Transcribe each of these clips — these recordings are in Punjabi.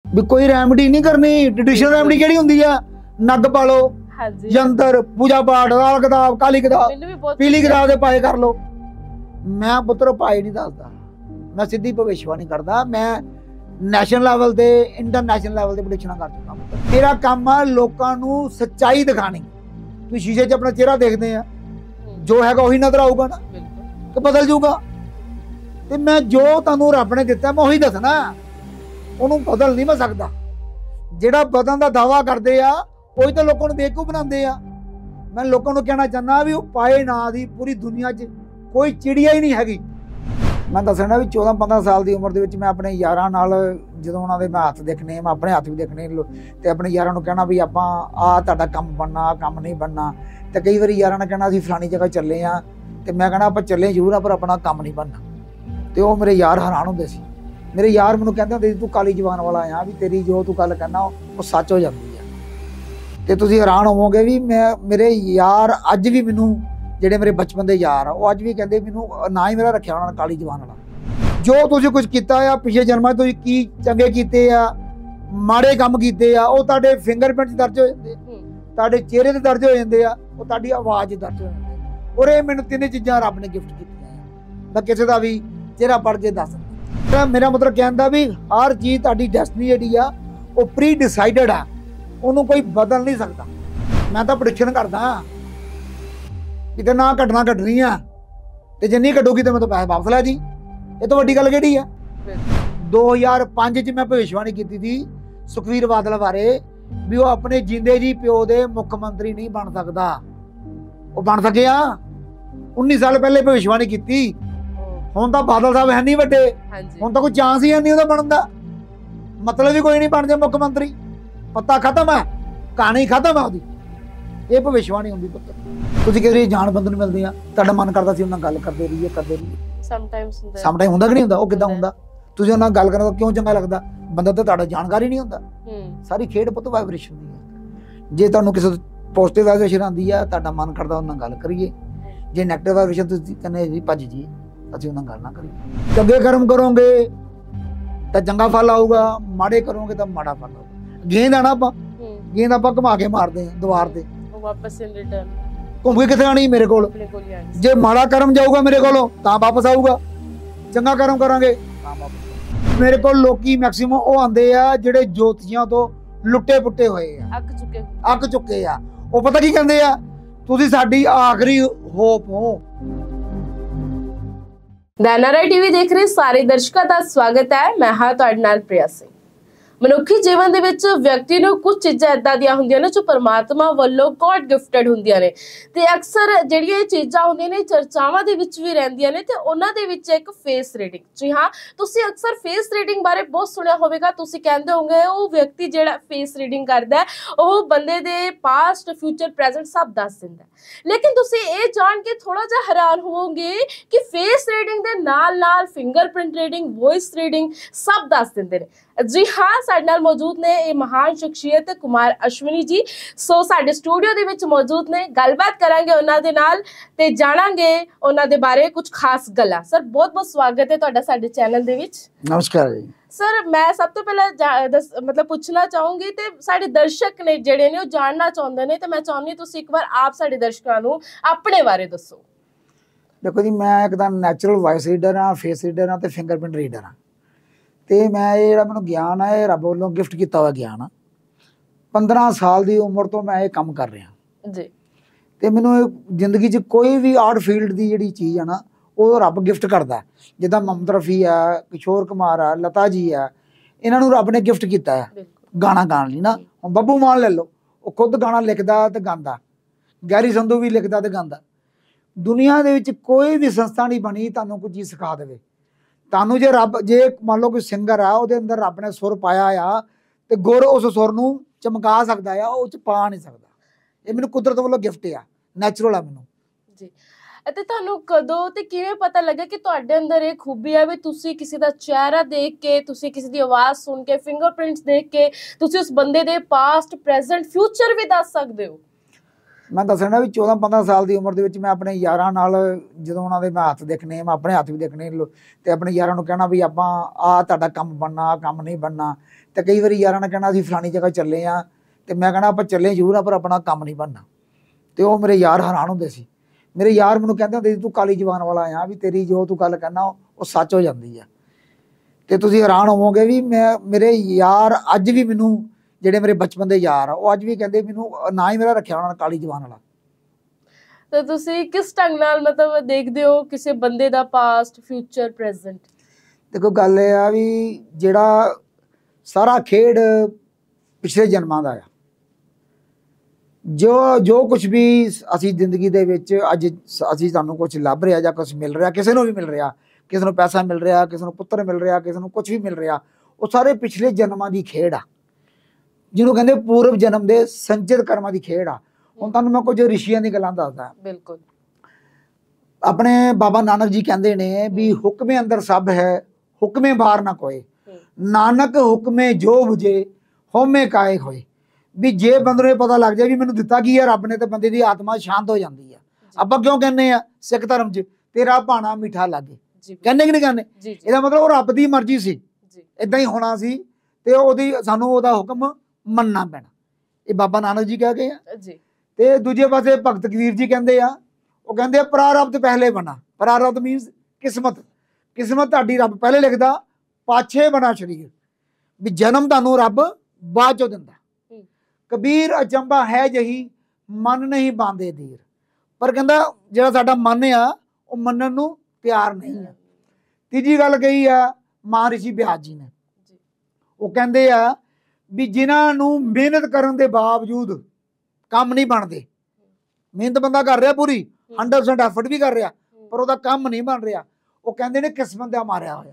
भी कोई रेमडी नहीं करनी। ट्रेडिशनल रेमडी केड़ी हुंदी है? नग पा लो, यंत्र, पूजा पाठ, लाल किताब, काली किताब, पीली किताब दे पाए कर लो। मैं पुत्र पाए नहीं दसदा, मैं सीधी भविष्यवाणी करदा। मैं नैशनल लैवल ते इंटरनैशनल लैवल ते प्रेडिक्शनां कर चुका। मेरा काम है लोकां नूं सच्चाई दिखानी। तुसीं शीशे 'च अपना चेहरा देखदे आ, जो हैगा ਉਹੀ नजर आऊगा ना, तो बदल जाऊगा। ते मैं जो तुहानूं रब ने दित्ता मैं ਉਹੀ दसना, ਉਹਨੂੰ बदल नहीं मैं सकदा। ਜਿਹੜਾ बदलण ਦਾ दावा करदे आ ਉਹੀ ਤਾਂ ਲੋਕਾਂ ਨੂੰ ਬੇਵਕੂਫ ਬਣਾਉਂਦੇ ਆ। मैं लोगों को कहना चाहना भी वो पाए ना दी पूरी दुनिया 'ਚ कोई चिड़िया ही नहीं हैगी। मैं दसना भी 14-15 साल की उम्र मैं अपने यारां नाल ਜਦੋਂ ਉਹਨਾਂ ਦੇ मैं हत्थ देखने, मैं अपने हत्थ भी देखने ते अपने यारां ਨੂੰ कहना भी ਆਪਾਂ ਆ ਤੁਹਾਡਾ ਕੰਮ बनना, ਕੰਮ नहीं बनना। ਤੇ कई बार यारां ने कहना ਅਸੀਂ फलानी जगह ਚੱਲੇ ਆ ਤੇ मैं कहना ਆਪਾਂ ਚੱਲੇ ਜ਼ਰੂਰ ਆ पर अपना ਕੰਮ नहीं बनना। ਤੇ ਉਹ ਮੇਰੇ यार हैरान ਹੁੰਦੇ ਸੀ। मेरे यार ਮੈਨੂੰ ਕਹਿੰਦੇ ਹੁੰਦੇ ਸੀ ਤੂੰ ਕਾਲੀ ਜ਼ਬਾਨ ਵਾਲਾ ਆ, ਵੀ ਤੇਰੀ ਜੋ ਤੂੰ ਗੱਲ ਕਹਿਣਾ ਉਹ ਸੱਚ ਹੋ ਜਾਂਦੀ ਆ। ਤੇ ਤੁਸੀਂ ਹੈਰਾਨ ਹੋਵੋਗੇ ਵੀ मैं मेरे यार ਅੱਜ ਵੀ ਮੈਨੂੰ ਜਿਹੜੇ ਮੇਰੇ ਬਚਪਨ ਦੇ ਯਾਰ ਆ ਉਹ ਅੱਜ ਵੀ ਕਹਿੰਦੇ ਮੈਨੂੰ ਨਾ ਹੀ ਮੇਰਾ ਰੱਖਿਆ ਉਹਨਾਂ ਨੇ ਕਾਲੀ ਜ਼ਬਾਨ ਵਾਲਾ। ਜੋ ਤੁਸੀਂ ਕੁਝ ਕੀਤਾ ਆ ਪਿਛਲੇ ਜਨਮਾਂ 'ਚ ਤੁਸੀਂ ਕੀ ਚੰਗੇ ਕੀਤੇ ਆ ਮਾੜੇ ਕੰਮ ਕੀਤੇ ਆ ਉਹ ਤੁਹਾਡੇ ਫਿੰਗਰਪ੍ਰਿੰਟ ਦਰਜ ਹੋ ਜਾਂਦੇ, ਤੁਹਾਡੇ ਚਿਹਰੇ ਤੇ ਦਰਜ ਹੋ ਜਾਂਦੇ ਆ, ਉਹ ਤੁਹਾਡੀ ਆਵਾਜ਼ ਦਰਜ ਹੋ ਜਾਂਦੀ। ਔਰ ਇਹ ਮੈਨੂੰ ਤਿੰਨੇ ਚੀਜ਼ਾਂ ਰੱਬ ਨੇ ਗਿਫਟ ਕੀਤੀਆਂ ਆ। ਮੈਂ ਕਿਸੇ ਦਾ ਵੀ ਚਿਹਰਾ ਪੜ੍ਹ ਕੇ ਦੱਸ ਦਿੰਦਾ। ਮੇਰਾ ਮਤਲਬ ਕਹਿਣ ਦਾ ਵੀ ਹਰ ਚੀਜ਼ ਤੁਹਾਡੀ ਡੈਸਟਨੀ ਜਿਹੜੀ ਆ ਉਹ ਪ੍ਰੀ ਡਿਸਾਈਡਡ ਆ, ਉਹਨੂੰ ਕੋਈ ਬਦਲ ਨਹੀਂ ਸਕਦਾ। ਮੈਂ ਤਾਂ ਪ੍ਰੈਡਿਕਸ਼ਨ ਕਰਦਾ ਕਿਤੇ ਨਾ ਘਟਨਾ ਘਟਣੀ ਆ ਤੇ ਜੇ ਨਹੀਂ ਘਟੂਗੀ ਤੇ ਮੈਂ ਤਾਂ ਪੈਸੇ ਵਾਪਸ ਲੈ ਜੀ। ਇਹ ਤੋਂ ਵੱਡੀ ਗੱਲ ਕਿਹੜੀ ਆ? 2005 ਚ ਮੈਂ ਭਵਿੱਖਬਾਣੀ ਕੀਤੀ ਸੀ ਸੁਖਵੀਰ ਬਾਦਲ ਬਾਰੇ ਵੀ ਉਹ ਆਪਣੇ ਜਿੰਦੇ ਜੀ ਪਿਓ ਦੇ ਮੁੱਖ ਮੰਤਰੀ ਨਹੀਂ ਬਣ ਸਕਦਾ। ਉਹ ਬਣ ਸਕਿਆ 19 ਸਾਲ ਪਹਿਲੇ ਭਵਿੱਖਬਾਣੀ ਕੀਤੀ। ਹੁਣ ਤਾਂ ਬਾਦਲ ਸਾਹਿਬ ਹੈ ਨਹੀਂ ਵੱਡੇ, ਹੁਣ ਤਾਂ ਕੋਈ ਚਾਂਸ ਹੀ ਹੈ ਨਹੀਂ ਉਹਦਾ ਬਣਨ ਦਾ। ਮਤਲਬ ਵੀ ਕੋਈ ਨਹੀਂ ਬਣ ਜਾ ਮੁੱਖ ਮੰਤਰੀ। ਪੱਤਾ ਖਤਮ ਹੈ, ਕਹਾਣੀ ਖਤਮ ਹੈ ਉਹਦੀ। ਇਹ ਭਵਿੱਖਬਾਣੀ ਹੁੰਦੀ ਪੁੱਤ। ਤੁਸੀਂ ਕਿਸੇ ਜਾਣ ਬੰਦੇ ਨੂੰ ਮਿਲਦੇ ਆ ਤੁਹਾਡਾ ਮਨ ਕਰਦਾ ਸੀ ਉਹਨਾਂ ਨਾਲ ਗੱਲ ਕਰਦੇ ਰਹੀਏ ਸਮਟਾਈਮ ਹੁੰਦਾ ਕਿ ਨਹੀਂ ਹੁੰਦਾ? ਉਹ ਕਿੱਦਾਂ ਹੁੰਦਾ? ਤੁਸੀਂ ਉਹਨਾਂ ਨਾਲ ਗੱਲ ਕਰਨ ਦਾ ਕਿਉਂ ਚੰਗਾ ਲੱਗਦਾ? ਬੰਦਾ ਤਾਂ ਤੁਹਾਡਾ ਜਾਣਕਾਰੀ ਨਹੀਂ ਹੁੰਦਾ। ਸਾਰੀ ਖੇਡ ਪੁੱਤ ਵਾਈਬ੍ਰੇਸ਼ਨ ਦੀ ਹੈ। ਜੇ ਤੁਹਾਨੂੰ ਕਿਸੇ ਪੋਜ਼ਿਟਿਵ ਵਾਈਬ੍ਰੇਸ਼ਨ ਆਉਂਦੀ ਆ ਤੁਹਾਡਾ ਮਨ ਕਰਦਾ ਉਹਨਾਂ ਨਾਲ ਗੱਲ ਕਰੀਏ, ਜੇ ਨੈਗੇਟਿਵ ਵਾਈਬ੍ਰੇਸ਼ਨ ਤੁਸੀਂ ਕਹਿੰਦੇ ਜੀ ਭੱਜ ਜੀ ਅਸੀਂ ਉਹਨਾਂ ਨਾਲ ਗੱਲ ਨਾ ਕਰੀਏ। ਚੰਗੇ ਕਰਮ ਕਰੋਗੇ ਤਾਂ ਚੰਗਾ ਫਲ ਆਊਗਾ, ਮਾੜੇ ਕਰੋਗੇ ਤਾਂ ਮਾੜਾ ਫਲ ਆਊਗਾ। ਗੇਂਦ ਆਣਾ ਆਪਾਂ, ਗੇਂਦ ਆਪਾਂ ਘੁਮਾ ਕੇ ਮਾਰਦੇ ਹਾਂ ਦੀਵਾਰ ਤੇ, ਵਾਪਸ ਇਨ ਰਿਟਰਨ ਘੁੰਮ ਕੇ ਕਿੱਥੇ ਆਣੀ? ਮੇਰੇ ਕੋਲ। ਜੇ ਮਾੜਾ ਕਰਮ ਜਾਊਗਾ ਮੇਰੇ ਕੋਲੋਂ ਤਾਂ ਵਾਪਸ ਆਊਗਾ, ਚੰਗਾ ਕਰਮ ਕਰਾਂਗੇ ਤਾਂ ਵਾਪਸ। ਮੇਰੇ ਕੋਲ ਲੋਕੀ ਮੈਕਸਿਮਮ ਉਹ ਆਉਂਦੇ ਆ ਜਿਹੜੇ ਜੋਤੀਆਂ ਤੋਂ ਲੁੱਟੇ ਪੁੱਟੇ ਹੋਏ ਆ, ਅੱਕ ਚੁੱਕੇ ਆ। ਉਹ ਪਤਾ ਕੀ ਕਹਿੰਦੇ ਆ? ਤੁਸੀਂ ਸਾਡੀ ਆਖਰੀ ਹੋਪ ਹੋ। ਐਨਆਰਆਈ ਟੀਵੀ ਦੇਖ ਰਹੇ ਸਾਰੇ ਦਰਸ਼ਕਾਂ ਦਾ ਸਵਾਗਤ ਹੈ। ਮੈਂ ਹਾਂ ਤੁਹਾਡੇ ਨਾਲ ਪ੍ਰਿਆ ਸਿੰਘ। ਮਨੁੱਖੀ ਜੀਵਨ ਦੇ ਵਿੱਚ ਵਿਅਕਤੀ ਨੂੰ ਕੁਝ ਚੀਜ਼ਾਂ ਇਦਾਂ ਦੀਆਂ ਹੁੰਦੀਆਂ ਨੇ ਜੋ ਪਰਮਾਤਮਾ ਵੱਲੋਂ ਗॉड ਗਿਫਟਡ ਹੁੰਦੀਆਂ ਨੇ ਤੇ ਅਕਸਰ ਜਿਹੜੀਆਂ ਇਹ ਚੀਜ਼ਾਂ ਹੁੰਦੀਆਂ ਨੇ ਚਰਚਾਵਾਂ ਦੇ ਵਿੱਚ ਵੀ ਰਹਿੰਦੀਆਂ ਨੇ ਤੇ ਉਹਨਾਂ ਦੇ ਵਿੱਚ ਇੱਕ ਫੇਸ ਰੀਡਿੰਗ। ਜੀ ਹਾਂ, ਤੁਸੀਂ ਅਕਸਰ ਫੇਸ ਰੀਡਿੰਗ ਬਾਰੇ ਬਹੁਤ ਸੁਣਿਆ ਹੋਵੇਗਾ। ਤੁਸੀਂ ਕਹਿੰਦੇ ਹੋਗੇ ਉਹ ਵਿਅਕਤੀ ਜਿਹੜਾ ਫੇਸ ਰੀਡਿੰਗ ਕਰਦਾ ਉਹ ਬੰਦੇ ਦੇ ਪਾਸਟ, ਫਿਊਚਰ, ਪ੍ਰੈਜ਼ੈਂਟ ਸਭ ਦੱਸ ਦਿੰਦਾ। ਲੇਕਿਨ ਤੁਸੀਂ ਇਹ ਜਾਣ ਕੇ ਥੋੜਾ ਜਿਹਾ ਹੈਰਾਨ ਹੋਵੋਗੇ ਕਿ ਫੇਸ ਰੀਡਿੰਗ ਦੇ ਨਾਲ ਫਿੰਗਰਪ੍ਰਿੰਟ ਰੀਡਿੰਗ, ਵੌਇਸ ਰੀਡਿੰਗ ਸਭ ਦੱਸ ਦਿੰਦੇ ਨੇ। जी हाँ, साडे नाल मौजूद ने ये महान शख्सियत कुमार अश्विनी जी। सो साडे स्टूडियो दे विच मौजूद ने, गलबात करांगे उन्हां दे नाल ते जाणांगे उन्हां दे बारे कुछ खास गल्लां। सर बहुत बहुत स्वागत है तुहाडा साडे चैनल दे विच। नमस्कार जी। सर मैं सब तो पहला मतलब पूछना चाहूंगी ते साडे दर्शक ने जेड़े ने जानना चाहुंदे ने ते मैं चाहुंदी तुसीं एक बार आप साडे दर्शकां नूं अपने बारे दसो। देखो जी, मैं एक तां नैचुरल वॉइस रीडर हाँ, फेस रीडर हाँ ते फिंगरप्रिंट रीडर हाँ। ਤੇ ਮੈਂ ਇਹ ਜਿਹੜਾ ਮੈਨੂੰ ਗਿਆਨ ਹੈ ਇਹ ਰੱਬ ਵੱਲੋਂ ਗਿਫਟ ਕੀਤਾ ਹੋਇਆ ਗਿਆਨ ਆ। 15 ਸਾਲ ਦੀ ਉਮਰ ਤੋਂ ਮੈਂ ਇਹ ਕੰਮ ਕਰ ਰਿਹਾ ਜੀ। ਤੇ ਮੈਨੂੰ ਜ਼ਿੰਦਗੀ 'ਚ ਕੋਈ ਵੀ ਆਰਟ ਫੀਲਡ ਦੀ ਜਿਹੜੀ ਚੀਜ਼ ਆ ਨਾ ਉਹ ਰੱਬ ਗਿਫਟ ਕਰਦਾ। ਜਿੱਦਾਂ ਮਮਤਾ ਰਫੀ ਆ, ਕਿਸ਼ੋਰ ਕੁਮਾਰ ਆ, ਲਤਾ ਜੀ ਆ, ਇਹਨਾਂ ਨੂੰ ਰੱਬ ਨੇ ਗਿਫਟ ਕੀਤਾ ਹੈ ਗਾਣਾ ਗਾਣ ਲਈ ਨਾ। ਹੁਣ ਬੱਬੂ ਮਾਨ ਲੈ ਲਓ, ਉਹ ਖੁਦ ਗਾਣਾ ਲਿਖਦਾ ਤੇ ਗਾਉਂਦਾ। ਗੈਰੀ ਸੰਧੂ ਵੀ ਲਿਖਦਾ ਤੇ ਗਾਉਂਦਾ। ਦੁਨੀਆ ਦੇ ਵਿੱਚ ਕੋਈ ਵੀ ਸੰਸਥਾ ਨਹੀਂ ਬਣੀ ਤੁਹਾਨੂੰ ਕੋਈ ਚੀਜ਼ ਸਿਖਾ ਦੇਵੇ। ਤੁਹਾਨੂੰ ਜੇ ਰੱਬ ਜੇ ਮੰਨ ਲਓ ਕੋਈ ਸਿੰਗਰ ਆ ਉਹਦੇ ਅੰਦਰ ਰੱਬ ਨੇ ਸੁਰ ਪਾਇਆ ਆ ਤੇ ਗੁਰ ਉਸ ਸੁਰ ਨੂੰ ਚਮਕਾ ਸਕਦਾ ਆ, ਉਹ ਚ ਪਾ ਨਹੀਂ ਸਕਦਾ। ਇਹ ਮੈਨੂੰ ਕੁਦਰਤ ਵੱਲੋਂ ਗਿਫਟ ਆ, ਨੈਚੁਰਲ ਆ ਮੈਨੂੰ ਜੀ। ਅਤੇ ਤੁਹਾਨੂੰ ਕਦੋਂ ਤੇ ਕਿਵੇਂ ਪਤਾ ਲੱਗਾ ਕਿ ਤੁਹਾਡੇ ਅੰਦਰ ਇਹ ਖੂਬੀ ਆ ਵੀ ਤੁਸੀਂ ਕਿਸੇ ਦਾ ਚਿਹਰਾ ਦੇਖ ਕੇ, ਤੁਸੀਂ ਕਿਸੇ ਦੀ ਆਵਾਜ਼ ਸੁਣ ਕੇ, ਫਿੰਗਰਪ੍ਰਿੰਟਸ ਦੇਖ ਕੇ ਤੁਸੀਂ ਉਸ ਬੰਦੇ ਦੇ ਪਾਸਟ, ਪ੍ਰੈਜ਼ੈਂਟ, ਫਿਊਚਰ ਵੀ ਦੱਸ ਸਕਦੇ ਹੋ? मैं दसना भी 14-15 साल की उम्र के मैं अपने यारां नाल जदों उन्हां दे मैं हत्थ देखने, मैं अपने हत्थ भी देखने ते अपने यारां नूं कहना भी आपां आ तुहाडा काम बनना, काम नहीं बनना। ते कई बारी यारां ने कहना असीं फलानी जगह चले आ, ते मैं कहना आपां चले जरूर आ पर अपना काम नहीं बनना। ते वो मेरे यार हैरान हुंदे सी। मेरे यार मैनूं कहंदे हुंदे सी तूं काली जबान वाला आ भी तेरी जो तूं गल कहना वो सच हो जाती है। ते तुसीं हैरान होवोगे भी मैं मेरे यार अज भी मैनूं ਜਿਹੜੇ ਮੇਰੇ ਬਚਪਨ ਦੇ ਯਾਰ ਆ ਉਹ ਅੱਜ ਵੀ ਕਹਿੰਦੇ ਮੈਨੂੰ ਨਾ ਹੀ ਮੇਰਾ ਰੱਖਿਆ ਉਹਨਾਂ ਨੇ ਕਾਲੀ ਜਵਾਨ ਵਾਲਾ। ਤਾਂ ਤੁਸੀਂ ਕਿਸ ਢੰਗ ਨਾਲ ਮਤਲਬ ਦੇਖਦੇ ਹੋ ਕਿਸੇ ਬੰਦੇ ਦਾ ਪਾਸਟ, ਫਿਊਚਰ, ਪ੍ਰੈਜ਼ੈਂਟ? ਦੇਖੋ ਗੱਲ ਇਹ ਆ ਵੀ ਜਿਹੜਾ ਸਾਰਾ ਖੇਡ ਪਿਛਲੇ ਜਨਮਾਂ ਦਾ ਆ। ਜੋ ਕੁਝ ਵੀ ਅਸੀਂ ਜ਼ਿੰਦਗੀ ਦੇ ਵਿੱਚ ਅੱਜ ਅਸੀਂ ਸਾਨੂੰ ਕੁਝ ਲੱਭ ਰਿਹਾ ਜਾਂ ਕੁਝ ਮਿਲ ਰਿਹਾ, ਕਿਸੇ ਨੂੰ ਵੀ ਮਿਲ ਰਿਹਾ, ਕਿਸੇ ਨੂੰ ਪੈਸਾ ਮਿਲ ਰਿਹਾ, ਕਿਸੇ ਨੂੰ ਪੁੱਤਰ ਮਿਲ ਰਿਹਾ, ਕਿਸੇ ਨੂੰ ਕੁਝ ਵੀ ਮਿਲ ਰਿਹਾ, ਉਹ ਸਾਰੇ ਪਿਛਲੇ ਜਨਮਾਂ ਦੀ ਖੇਡ ਆ ਜਿਹਨੂੰ ਕਹਿੰਦੇ ਪੂਰਵ ਜਨਮ ਦੇ ਸੰਚਿਤ ਕਰਮਾਂ ਦੀ ਖੇਡ ਆ। ਹੁਣ ਤੁਹਾਨੂੰ ਮੈਂ ਕੁਝ ਰਿਸ਼ੀਆਂ ਦੀ ਗੱਲਾਂ ਦੱਸਦਾ। ਬਿਲਕੁਲ। ਆਪਣੇ ਬਾਬਾ ਨਾਨਕ ਜੀ ਕਹਿੰਦੇ ਨੇ ਵੀ ਹੁਕਮੇ ਅੰਦਰ ਸਭ ਹੈ, ਹੁਕਮੇ ਬਾਹਰ ਨਾ ਕੋਏ, ਨਾਨਕ ਹੁਕਮੇ ਜੋ ਬੁਝੇ ਹੋਮੇ ਕਾਏ ਹੋਏ। ਵੀ ਜੇ ਬੰਦੇ ਨੂੰ ਇਹ ਪਤਾ ਲੱਗ ਜਾਏ ਵੀ ਮੈਨੂੰ ਦਿੱਤਾ ਕੀ ਹੈ ਰੱਬ ਨੇ, ਤੇ ਬੰਦੇ ਦੀ ਆਤਮਾ ਸ਼ਾਂਤ ਹੋ ਜਾਂਦੀ ਆ। ਆਪਾਂ ਕਿਉਂ ਕਹਿੰਦੇ ਆ ਸਿੱਖ ਧਰਮ 'ਚ ਤੇਰਾ ਭਾਣਾ ਮਿੱਠਾ ਲੱਗੇ, ਕਹਿੰਦੇ ਕਿ ਨਹੀਂ ਕਹਿੰਦੇ? ਇਹਦਾ ਮਤਲਬ ਉਹ ਰੱਬ ਦੀ ਮਰਜ਼ੀ ਸੀ, ਇਦਾਂ ਹੀ ਹੋਣਾ ਸੀ ਤੇ ਉਹਦੀ ਸਾਨੂੰ ਉਹਦਾ ਹੁਕਮ ਮੰਨਣਾ ਪੈਣਾ। ਇਹ ਬਾਬਾ ਨਾਨਕ ਜੀ ਕਹਿ ਗਏ ਆ ਜੀ। ਤੇ ਦੂਜੇ ਪਾਸੇ ਭਗਤ ਕਬੀਰ ਜੀ ਕਹਿੰਦੇ ਆ, ਉਹ ਕਹਿੰਦੇ ਆ ਪ੍ਰਾਰਬਧ ਪਹਿਲੇ ਬਣਾ। ਪ੍ਰਾਰਬਧ ਮੀਨਸ ਕਿਸਮਤ। ਕਿਸਮਤ ਤੁਹਾਡੀ ਰੱਬ ਪਹਿਲੇ ਲਿਖਦਾ, ਪਾਛੇ ਬਣਾ ਸਰੀਰ। ਵੀ ਜਨਮ ਤੁਹਾਨੂੰ ਰੱਬ ਬਾਅਦ ਚੋਂ ਦਿੰਦਾ। ਕਬੀਰ ਅਚੰਬਾ ਹੈ ਜਹੀ ਮਨ ਨਹੀਂ ਬਾਂਦੇ ਦੀਰ। ਪਰ ਕਹਿੰਦਾ ਜਿਹੜਾ ਸਾਡਾ ਮਨ ਆ ਉਹ ਮੰਨਣ ਨੂੰ ਤਿਆਰ ਨਹੀਂ ਆ। ਤੀਜੀ ਗੱਲ ਕਹੀ ਆ ਮਹਾਰਿਸ਼ੀ ਬਿਆਸ ਜੀ ਨੇ, ਉਹ ਕਹਿੰਦੇ ਆ ਵੀ ਜਿਨ੍ਹਾਂ ਨੂੰ ਮਿਹਨਤ ਕਰਨ ਦੇ ਬਾਵਜੂਦ ਕੰਮ ਨਹੀਂ ਬਣਦੇ, ਮਿਹਨਤ ਬੰਦਾ ਕਰ ਰਿਹਾ ਪੂਰੀ 100% ਐਫਰਟ ਵੀ ਕਰ ਰਿਹਾ ਪਰ ਉਹਦਾ ਕੰਮ ਨਹੀਂ ਬਣ ਰਿਹਾ, ਉਹ ਕਹਿੰਦੇ ਨੇ ਕਿਸਮਤ ਦਾ ਮਾਰਿਆ ਹੋਇਆ।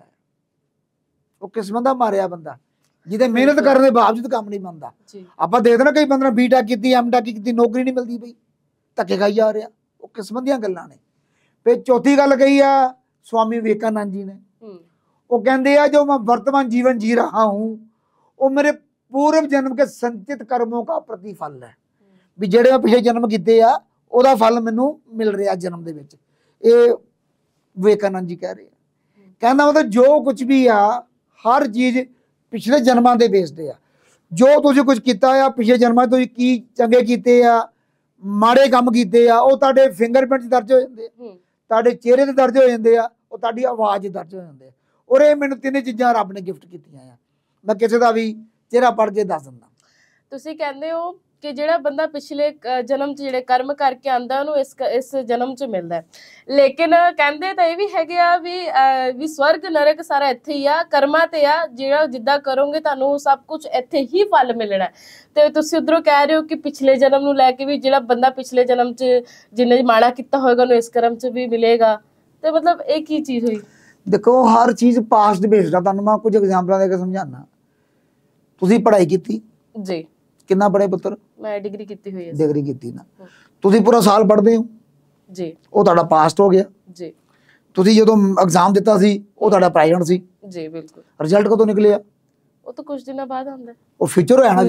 ਉਹ ਕਿਸਮਤ ਦਾ ਮਾਰਿਆ ਬੰਦਾ ਜਿਹਦੇ ਮਿਹਨਤ ਕਰਨ ਦੇ ਬਾਵਜੂਦ ਕੰਮ ਨਹੀਂ ਬਣਦਾ। ਆਪਾਂ ਦੇਖਦੇ ਨਾ ਕਈ ਬੰਦੇ ਨੇ ਬੀਟੈਕ ਕੀਤੀ, ਐਮਟੈਕ ਕੀਤੀ, ਨੌਕਰੀ ਨਹੀਂ ਮਿਲਦੀ ਪਈ, ਧੱਕੇ ਖਾਈ ਜਾ ਰਿਹਾ। ਉਹ ਕਿਸਮਤ ਦੀਆਂ ਗੱਲਾਂ ਨੇ। ਫਿਰ ਚੌਥੀ ਗੱਲ ਕਹੀ ਆ स्वामी विवेकानंद जी ने, वो कहते हैं जो मैं वर्तमान जीवन जी रहा हूँ वो मेरे पूर्व जन्म के संचित कर्मों का प्रतिफल है। भी जेड़े मैं पिछले जन्म किए आ ਉਹਦਾ फल मैनू मिल रहा जन्म ਦੇ ਵਿੱਚ। ਇਹ विवेकानंद जी कह रहे हैं। कहना मतलब जो कुछ भी आ हर चीज़ पिछले जन्मां ਦੇ बेस ਤੇ ਆ। ਜੋ ਤੁਸੀਂ ਕੁਝ ਕੀਤਾ ਆ ਪਿਛਲੇ ਜਨਮਾਂ ਤੁਸੀਂ ਕੀ ਚੰਗੇ ਕੀਤੇ ਆ, ਮਾੜੇ ਕੰਮ ਕੀਤੇ ਆ, ਉਹ ਤੁਹਾਡੇ ਫਿੰਗਰਪ੍ਰਿੰਟ ਦਰਜ ਹੋ ਜਾਂਦੇ ਆ, ਤੁਹਾਡੇ ਚਿਹਰੇ ਤੇ ਦਰਜ ਹੋ ਜਾਂਦੇ ਆ, ਉਹ ਤੁਹਾਡੀ ਆਵਾਜ਼ ਦਰਜ ਹੋ ਜਾਂਦੇ ਆ। ਔਰ ਇਹ ਮੈਨੂੰ ਤਿੰਨੇ ਚੀਜ਼ਾਂ ਰੱਬ ਨੇ ਗਿਫਟ ਕੀਤੀਆਂ ਆ। ਮੈਂ ਕਿਸੇ ਦਾ ਵੀ ਚਿਹਰਾ ਪੜ੍ਹ ਕੇ ਦੱਸ ਦਿੰਦਾ। ਤੁਸੀਂ ਕਹਿੰਦੇ ਹੋ ਕਿ ਜਿਹੜਾ ਬੰਦਾ ਪਿਛਲੇ ਜਨਮ 'ਚ ਜਿਹੜੇ ਕਰਮ ਕਰਕੇ ਆਂਦਾ ਉਹਨੂੰ ਇਸ ਜਨਮ 'ਚ ਮਿਲਦਾ ਹੈ, ਲੇਕਿਨ ਕਹਿੰਦੇ ਤਾਂ ਇਹ ਵੀ ਹੈਗੇ ਆ ਵੀ ਸਵਰਗ ਨਰਕ ਸਾਰਾ ਇੱਥੇ ਹੀ ਆ, ਕਰਮਾਂ ਤੇ ਆ, ਜਿਹੜਾ ਜਿੱਦਾਂ ਕਰੋਗੇ ਤੁਹਾਨੂੰ ਸਭ ਕੁਝ ਇੱਥੇ ਹੀ ਫਲ ਮਿਲਣਾ। ਤੇ ਤੁਸੀਂ ਉਧਰੋਂ ਕਹਿ ਰਹੇ ਹੋ ਕਿ ਪਿਛਲੇ ਜਨਮ ਨੂੰ ਲੈ ਕੇ ਵੀ ਜਿਹੜਾ ਬੰਦਾ ਪਿਛਲੇ ਜਨਮ 'ਚ ਜਿੰਨੇ ਮਾੜਾ ਕੀਤਾ ਹੋਏਗਾ ਉਹਨੂੰ ਇਸ ਕਰਮ 'ਚ ਵੀ ਮਿਲੇਗਾ। ਤੇ ਮਤਲਬ ਇਹ ਕੀ ਚੀਜ਼ ਹੋਈ? ਦੇਖੋ ਹਰ ਚੀਜ਼ ਪਾਸਟ ਬੇਸਡ ਆ। ਤੁਹਾਨੂੰ ਮੈਂ ਕੁਝ ਐਗਜ਼ਾਮਪਲਾਂ ਦੇ ਕੇ ਸਮਝਾਉਣਾ। ਤੁਸੀਂ ਪੜ੍ਹਾਈ ਕੀਤੀ ਜੀ, ਕਿੰਨਾ ਪੜ੍ਹੇ ਪੁੱਤਰ? ਮੈਂ ਡਿਗਰੀ ਕੀਤੀ ਹੋਈ ਹੈ। ਡਿਗਰੀ ਕੀਤੀ ਨਾ, ਤੁਸੀਂ ਪੂਰਾ ਸਾਲ ਪੜ੍ਹਦੇ ਹੋ ਜੀ, ਉਹ ਤੁਹਾਡਾ ਪਾਸਟ ਹੋ ਗਿਆ ਜੀ। ਤੁਸੀਂ ਜਦੋਂ ਐਗਜ਼ਾਮ ਦਿੱਤਾ ਸੀ ਉਹ ਤੁਹਾਡਾ ਪ੍ਰੈਜ਼ੈਂਟ ਸੀ ਜੀ, ਬਿਲਕੁਲ। ਰਿਜ਼ਲਟ ਕਦੋਂ ਨਿਕਲਿਆ? ਉਹ ਤਾਂ ਕੁਝ ਦਿਨਾਂ ਬਾਅਦ ਆਉਂਦਾ। ਉਹ ਫਿਊਚਰ ਹੋਇਆ ਨਾ,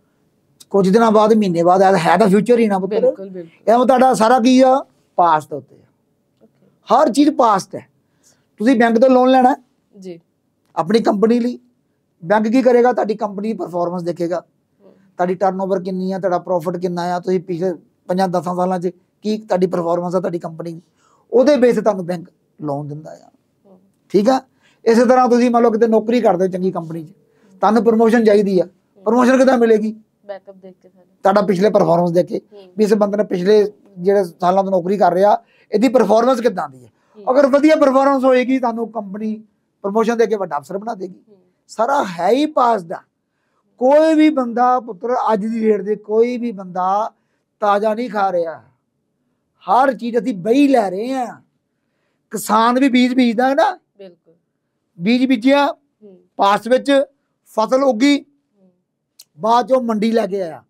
ਕੁਝ ਦਿਨਾਂ ਬਾਅਦ, ਮਹੀਨੇ ਬਾਅਦ ਹੈ ਤਾਂ ਫਿਊਚਰ ਹੀ ਨਾ ਪੁੱਤਰ। ਬਿਲਕੁਲ ਬਿਲਕੁਲ। ਇਹ ਤੁਹਾਡਾ ਸਾਰਾ ਕੀ ਆ? ਪਾਸਟ ਉੱਤੇ ਆ। ਹਰ ਚੀਜ਼ ਪਾਸਟ ਹੈ। ਤੁਸੀਂ ਬੈਂਕ ਤੋਂ ਲੋਨ ਲੈਣਾ ਜੀ ਆਪਣੀ ਕੰਪਨੀ ਲਈ, ਬੈਂਕ ਕੀ ਕਰੇਗਾ? ਤੁਹਾਡੀ ਕੰਪਨੀ ਦੀ ਪਰਫਾਰਮੈਂਸ ਦੇਖੇਗਾ, ਤੁਹਾਡੀ ਟਰਨਓਵਰ ਕਿੰਨੀ ਆ, ਤੁਹਾਡਾ ਪ੍ਰੋਫਿਟ ਕਿੰਨਾ ਆ, ਤੁਸੀਂ ਪਿਛਲੇ 5-10 ਸਾਲਾਂ 'ਚ ਕੀ ਤੁਹਾਡੀ ਪਰਫਾਰਮੈਂਸ ਆ ਤੁਹਾਡੀ ਕੰਪਨੀ ਦੀ, ਉਹਦੇ ਬੇਸ 'ਤੇ ਤੁਹਾਨੂੰ ਬੈਂਕ ਲੋਨ ਦਿੰਦਾ ਆ। ਠੀਕ ਆ। ਇਸੇ ਤਰ੍ਹਾਂ ਤੁਸੀਂ ਮੰਨ ਲਓ ਕਿਤੇ ਨੌਕਰੀ ਕਰਦੇ ਹੋ ਚੰਗੀ ਕੰਪਨੀ 'ਚ, ਤੁਹਾਨੂੰ ਪ੍ਰਮੋਸ਼ਨ ਚਾਹੀਦੀ ਆ, ਪ੍ਰਮੋਸ਼ਨ ਕਿੱਦਾਂ ਮਿਲੇਗੀ? ਬੈਕਅਪ ਦੇਖ ਕੇ, ਤੁਹਾਡਾ ਪਿਛਲੇ ਪਰਫਾਰਮੈਂਸ ਦੇਖ ਕੇ ਵੀ ਇਸ ਬੰਦੇ ਨੇ ਪਿਛਲੇ ਜਿਹੜੇ ਸਾਲਾਂ ਤੋਂ ਨੌਕਰੀ ਕਰ ਰਿਹਾ ਇਹਦੀ ਪਰਫਾਰਮੈਂਸ ਕਿੱਦਾਂ ਦੀ ਹੈ। ਅਗਰ ਵਧੀਆ ਪਰਫਾਰਮੈਂਸ ਹੋਏਗੀ ਤੁਹਾਨੂੰ ਕੰਪਨੀ ਪ੍ਰਮੋਸ਼ਨ ਦੇ ਕੇ ਵੱਡਾ ਅਫਸਰ ਬਣਾ ਦੇਗੀ। ਸਾਰਾ ਹੈ ਹੀ ਪਾਸ ਦਾ। ਕੋਈ ਵੀ ਬੰਦਾ ਪੁੱਤਰ ਅੱਜ ਦੀ ਡੇਟ ਦੇ ਕੋਈ ਵੀ ਬੰਦਾ ਤਾਜ਼ਾ ਨਹੀਂ ਖਾ ਰਿਹਾ। ਹਰ ਚੀਜ਼ ਅਸੀਂ ਬਈ ਲੈ ਰਹੇ ਹਾਂ। ਕਿਸਾਨ ਵੀ ਬੀਜ ਬੀਜਦਾ ਹੈ ਨਾ, ਬਿਲਕੁਲ ਬੀਜ ਬੀਜਿਆ, ਪਾਸ ਵਿੱਚ ਫਸਲ ਉੱਗੀ, ਬਾਅਦ ਚੋਂ ਮੰਡੀ ਲੈ ਕੇ ਆਇਆ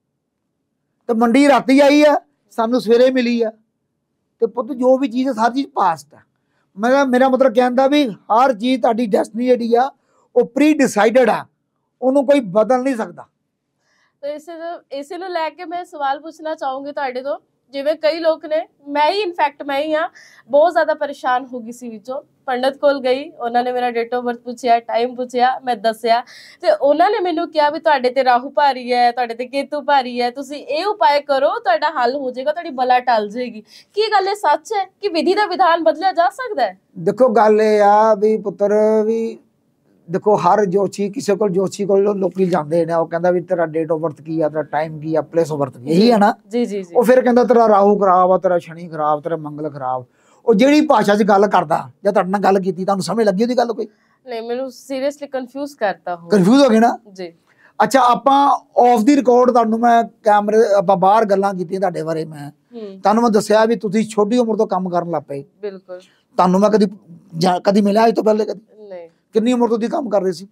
ਤੇ ਮੰਡੀ ਰਾਤੀ ਆਈ ਆ, ਸਾਨੂੰ ਸਵੇਰੇ ਮਿਲੀ ਆ। ਤੇ ਪੁੱਤ ਜੋ ਵੀ ਚੀਜ਼ ਹਰ ਚੀਜ਼ ਪਾਸਟ ਆ। ਮੇਰਾ ਮਤਲਬ ਕਹਿੰਦਾ ਵੀ ਹਰ ਚੀਜ਼ ਤੁਹਾਡੀ ਡੈਸਟਨੀ ਜਿਹੜੀ ਆ ਉਹ ਪ੍ਰੀ ਡਿਸਾਈਡਡ ਆ, ਉਹਨੂੰ ਕੋਈ ਬਦਲ ਨਹੀਂ ਸਕਦਾ। ਤੇ ਇਸੇ ਨੂੰ ਲੈ ਕੇ ਮੈਂ ਸਵਾਲ ਪੁੱਛਣਾ ਚਾਹੂੰਗੀ ਤੁਹਾਡੇ ਤੋਂ, ਜਿਵੇਂ ਕਈ ਲੋਕ ਨੇ, ਮੈਂ ਹੀ ਇਨਫੈਕਟ ਮੈਂ ਹੀ ਹਾਂ, ਬਹੁਤ ਜ਼ਿਆਦਾ ਪਰੇਸ਼ਾਨ ਹੋ ਗਈ ਸੀ ਵਿੱਚੋਂ। ਪੰਡਤ ਕੋਲ ਗਈ, ਉਹਨਾਂ ਨੇ ਮੇਰਾ ਡੇਟ ਆਫ ਬਰਥ ਪੁੱਛਿਆ, ਟਾਈਮ ਪੁੱਛਿਆ, ਮੈਂ ਦੱਸਿਆ ਤੇ ਉਹਨਾਂ ਨੇ ਮੈਨੂੰ ਕਿਹਾ ਵੀ ਤੁਹਾਡੇ ਤੇ ਰਾਹੂ ਭਾਰੀ ਹੈ, ਤੁਹਾਡੇ ਤੇ ਕੇਤੂ ਭਾਰੀ ਹੈ, ਤੁਸੀਂ ਇਹ ਉਪਾਅ ਕਰੋ, ਤੁਹਾਡਾ ਹੱਲ ਹੋ ਜਾਏਗਾ, ਤੁਹਾਡੀ ਬਲਾ ਟਲ ਜਾਏਗੀ। ਕੀ ਗੱਲ ਇਹ ਸੱਚ ਹੈ ਕਿ ਵਿਧੀ ਦਾ ਵਿਧਾਨ ਬਦਲਿਆ ਜਾ ਸਕਦਾ ਹੈ? ਦੇਖੋ ਗੱਲ ਇਹ ਆ ਵੀ ਪੁੱਤਰ ਵੀ ਦੇਖੋ ਹਰ ਜੋਸ਼ੀ ਕਿਸੇ ਕੋਲ ਜੋਸ਼ੀ ਕੋਲ ਲੋਕੀ ਜਾਂਦੇ ਨੇ, ਉਹ ਕਹਿੰਦਾ ਵੀ ਤੇਰਾ ਡੇਟ ਆਫ ਬਰਥ ਕੀ ਆ, ਤੇਰਾ ਟਾਈਮ ਕੀ ਆ, ਪਲੇਸ ਆਫ ਬਰਥ ਕੀ, ਇਹੀ ਹੈ ਨਾ? ਜੀ ਜੀ ਜੀ। ਉਹ ਫਿਰ ਕਹਿੰਦਾ ਤੇਰਾ ਰਾਹੂ ਖਰਾਬ ਆ, ਤੇਰਾ ਸ਼ਨੀ ਖਰਾਬ, ਤੇਰਾ ਮੰਗਲ ਖਰਾਬ। ਉਹ ਜਿਹੜੀ ਭਾਸ਼ਾ 'ਚ ਗੱਲ ਕਰਦਾ ਜਾਂ ਤੁਹਾਡੇ ਨਾਲ ਗੱਲ ਕੀਤੀ, ਤੁਹਾਨੂੰ ਸਮਝ ਲੱਗੀ ਉਹਦੀ ਗੱਲ ਕੋਈ? ਨਹੀਂ, ਮੈਨੂੰ ਸੀਰੀਅਸਲੀ ਕਨਫਿਊਜ਼ ਕਰਤਾ ਹੋ। ਕਨਫਿਊਜ਼ ਹੋ ਗਏ ਨਾ ਜੀ। ਅੱਛਾ, ਆਪਾਂ ਆਫ ਦੀ ਰਿਕਾਰਡ ਤੁਹਾਨੂੰ ਮੈਂ ਕੈਮਰੇ ਆਪਾਂ ਬਾਹਰ ਗੱਲਾਂ ਕੀਤੀਆਂ ਤੁਹਾਡੇ ਬਾਰੇ, ਮੈਂ ਤੁਹਾਨੂੰ ਮੈਂ ਦੱਸਿਆ ਵੀ ਤੁਸੀਂ ਛੋਟੀ ਉਮਰ ਤੋਂ ਕੰਮ ਕਰਨ ਲੱਗ ਪਏ। ਬਿਲਕੁਲ। ਤੁਹਾਨੂੰ ਮੈਂ ਕਦੀ ਮਿਲਿਆ ਅੱਜ ਤੋਂ ਪਹਿਲੇ? ਕਦੀ ਨਹੀਂ। ਕਿੰਨੀ ਉਮਰ ਤੋਂ ਤੁਸੀਂ ਕੰਮ ਕਰ ਰਹੇ ਸੀ?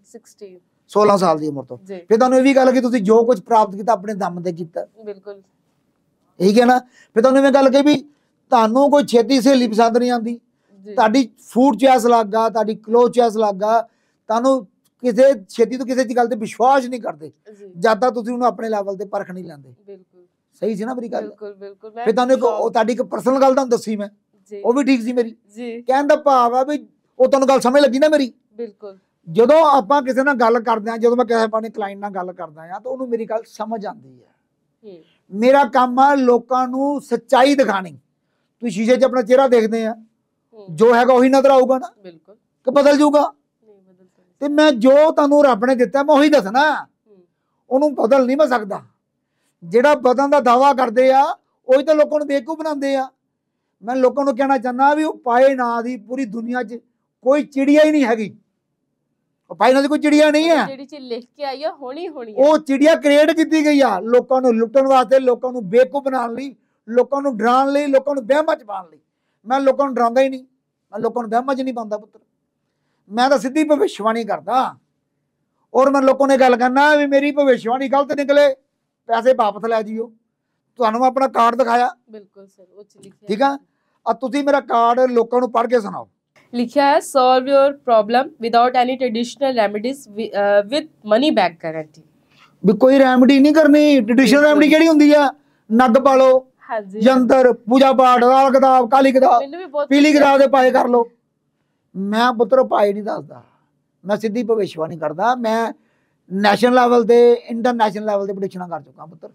16 ਸਾਲ ਦੀ ਉਮਰ ਤੋਂ। ਫਿਰ ਤੁਹਾਨੂੰ ਇਹ ਵੀ ਗੱਲ ਕਿ ਤੁਸੀਂ ਜੋ ਕੁਝ ਪ੍ਰਾਪਤ ਕੀਤਾ ਆਪਣੇ ਦਮ ਤੇ ਕੀਤਾ। ਬਿਲਕੁਲ ਠੀਕ ਹੈ ਨਾ? ਫਿਰ ਤੁਹਾਨੂੰ ਇਹ ਗੱਲ ਕਹੀ ਵੀ ਤੁਹਾਨੂੰ ਕੋਈ ਛੇਤੀ ਸਹੇਲੀ ਪਸੰਦ ਨਹੀਂ ਆਉਂਦੀ, ਤੁਹਾਡੀ ਫੂਡ ਚੋਇਸ ਲੱਗਾ, ਤੁਹਾਡੀ ਕਲੋਥ ਚੋਇਸ ਲੱਗਾ, ਤੁਹਾਨੂੰ ਕਿਸੇ ਛੇਤੀ ਤੋਂ ਕਿਸੇ ਦੀ ਗੱਲ ਤੇ ਵਿਸ਼ਵਾਸ ਨਹੀਂ ਕਰਦੇ ਜਦ ਤੱਕ ਤੁਸੀਂ ਉਹਨੂੰ ਆਪਣੇ ਲੈਵਲ ਤੇ ਪਰਖ ਨਹੀਂ ਲੈਂਦੇ। ਬਿਲਕੁਲ ਸਹੀ ਸੀ ਨਾ ਮੇਰੀ ਗੱਲ? ਬਿਲਕੁਲ ਬਿਲਕੁਲ। ਫਿਰ ਤੁਹਾਨੂੰ ਤੁਹਾਡੀ ਇੱਕ ਪਰਸਨਲ ਗੱਲ ਤੁਹਾਨੂੰ ਦੱਸੀ ਮੈਂ, ਉਹ ਵੀ ਠੀਕ ਸੀ ਮੇਰੀ। ਕਹਿਣ ਦਾ ਭਾਵ ਆ ਵੀ ਉਹ ਤੁਹਾਨੂੰ ਗੱਲ ਸਮਝ ਲੱਗੀ ਨਾ ਮੇਰੀ? ਬਿਲਕੁਲ। ਜਦੋਂ ਆਪਾਂ ਕਿਸੇ ਨਾਲ ਗੱਲ ਕਰਦੇ ਹਾਂ, ਜਦੋਂ ਮੈਂ ਕਿਸੇ ਆਪਣੇ ਕਲਾਇੰਟ ਨਾਲ ਗੱਲ ਕਰਦਾ ਹਾਂ ਤਾਂ ਉਹਨੂੰ ਮੇਰੀ ਗੱਲ ਸਮਝ ਆਉਂਦੀ ਹੈ। ਮੇਰਾ ਕੰਮ ਆ ਲੋਕਾਂ ਨੂੰ ਸੱਚਾਈ ਦਿਖਾਣੀ। ਤੁਸੀਂ ਸ਼ੀਸ਼ੇ 'ਚ ਆਪਣਾ ਚਿਹਰਾ ਦੇਖਦੇ ਆ, ਜੋ ਹੈਗਾ ਉਹੀ ਨਜ਼ਰ ਆਊਗਾ ਨਾ? ਬਿਲਕੁਲ। ਕਿ ਬਦਲ ਜਾਊਗਾ? ਤੇ ਮੈਂ ਜੋ ਤੁਹਾਨੂੰ ਰੱਬ ਨੇ ਦਿੱਤਾ ਮੈਂ ਉਹੀ ਦੱਸਣਾ, ਉਹਨੂੰ ਬਦਲ ਨਹੀਂ ਮੈਂ ਸਕਦਾ। ਜਿਹੜਾ ਬਦਲਣ ਦਾ ਦਾਵਾ ਕਰਦੇ ਆ ਉਹੀ ਤਾਂ ਲੋਕਾਂ ਨੂੰ ਬੇਵਕੂਫ ਬਣਾਉਂਦੇ ਆ। ਮੈਂ ਲੋਕਾਂ ਨੂੰ ਕਹਿਣਾ ਚਾਹੁੰਦਾ ਵੀ ਉਪਾਏ ਨਾਂ ਦੀ ਪੂਰੀ ਦੁਨੀਆ 'ਚ ਕੋਈ ਚਿੜੀਆ ਹੀ ਨਹੀਂ ਹੈਗੀ। ਉਪਾਏ ਨਾਂ ਦੀ ਕੋਈ ਚਿੜੀਆ ਨਹੀਂ ਹੈ। ਜਿਹੜੀ ਚੀਜ਼ ਲਿਖ ਕੇ ਆਈ ਆ ਹੋਣੀ ਹੋਣੀ ਉਹ ਚਿੜੀਆ ਕ੍ਰੀਏਟ ਕੀਤੀ ਗਈ ਆ ਲੋਕਾਂ ਨੂੰ ਲੁੱਟਣ ਵਾਸਤੇ, ਲੋਕਾਂ ਨੂੰ ਬੇਵਕੂਫ ਬਣਾਉਣ ਲਈ, ਲੋਕਾਂ ਨੂੰ ਡਰਾਉਣ ਲਈ, ਲੋਕਾਂ ਨੂੰ ਵਹਿਮਾਂ 'ਚ ਪਾਉਣ ਲਈ। ਮੈਂ ਲੋਕਾਂ ਨੂੰ ਡਰਾਉਂਦਾ ਹੀ ਨਹੀਂ, ਮੈਂ ਲੋਕਾਂ ਨੂੰ ਵਹਿਮਾਂ 'ਚ ਨਹੀਂ ਪਾਉਂਦਾ ਪੁੱਤਰ। ਮੈਂ ਤਾਂ ਸਿੱਧੀ ਭਵਿੱਖਬਾਣੀ ਕਰਦਾ ਔਰ ਮੈਂ ਲੋਕਾਂ ਨੇ ਗੱਲ ਕਰਨਾ ਵੀ ਮੇਰੀ ਭਵਿੱਖਬਾਣੀ ਗਲਤ ਨਿਕਲੇ ਪੈਸੇ ਵਾਪਸ ਲੈ ਜਿਓ। ਤੁਹਾਨੂੰ ਮੈਂ ਆਪਣਾ ਕਾਰਡ ਦਿਖਾਇਆ। ਬਿਲਕੁਲ ਸਰ, ਉਹ 'ਚ ਲਿਖਿਆ। ਠੀਕ ਆ, ਤੁਸੀਂ ਮੇਰਾ ਕਾਰਡ ਲੋਕਾਂ ਨੂੰ ਪੜ੍ਹ ਕੇ ਸੁਣਾਓ। ਲਿਖਿਆ ਹੈ solve your problem without any traditional remedies with money back guarantee. ਵੀ ਕੋਈ ਰੈਮੇਡੀ ਨਹੀਂ ਕਰਨੀ। ਟ੍ਰੈਡੀਸ਼ਨਲ ਰੈਮੇਡੀ ਕਿਹੜੀ ਹੁੰਦੀ ਆ? ਨੱਗ ਪਾ ਲਓ, ਯੰਤਰ, ਪੂਜਾ ਪਾਠ, ਲਾਲ ਕਿਤਾਬ, ਕਾਲੀ ਕਿਤਾਬ, ਪੀਲੀ ਕਿਤਾਬ ਦੇ ਪਾਏ ਕਰ ਲਓ। ਮੈਂ ਪੁੱਤਰ ਉਪਾਏ ਨਹੀਂ ਦੱਸਦਾ, ਮੈਂ ਸਿੱਧੀ ਭਵਿੱਖਬਾਣੀ ਕਰਦਾ। ਮੈਂ ਨੈਸ਼ਨਲ ਲੈਵਲ ਤੇ ਇੰਟਰਨੈਸ਼ਨਲ ਲੈਵਲ ਤੇ ਪ੍ਰੈਡਿਕਸ਼ਨਾਂ ਕਰ ਚੁੱਕਾ ਪੁੱਤਰ।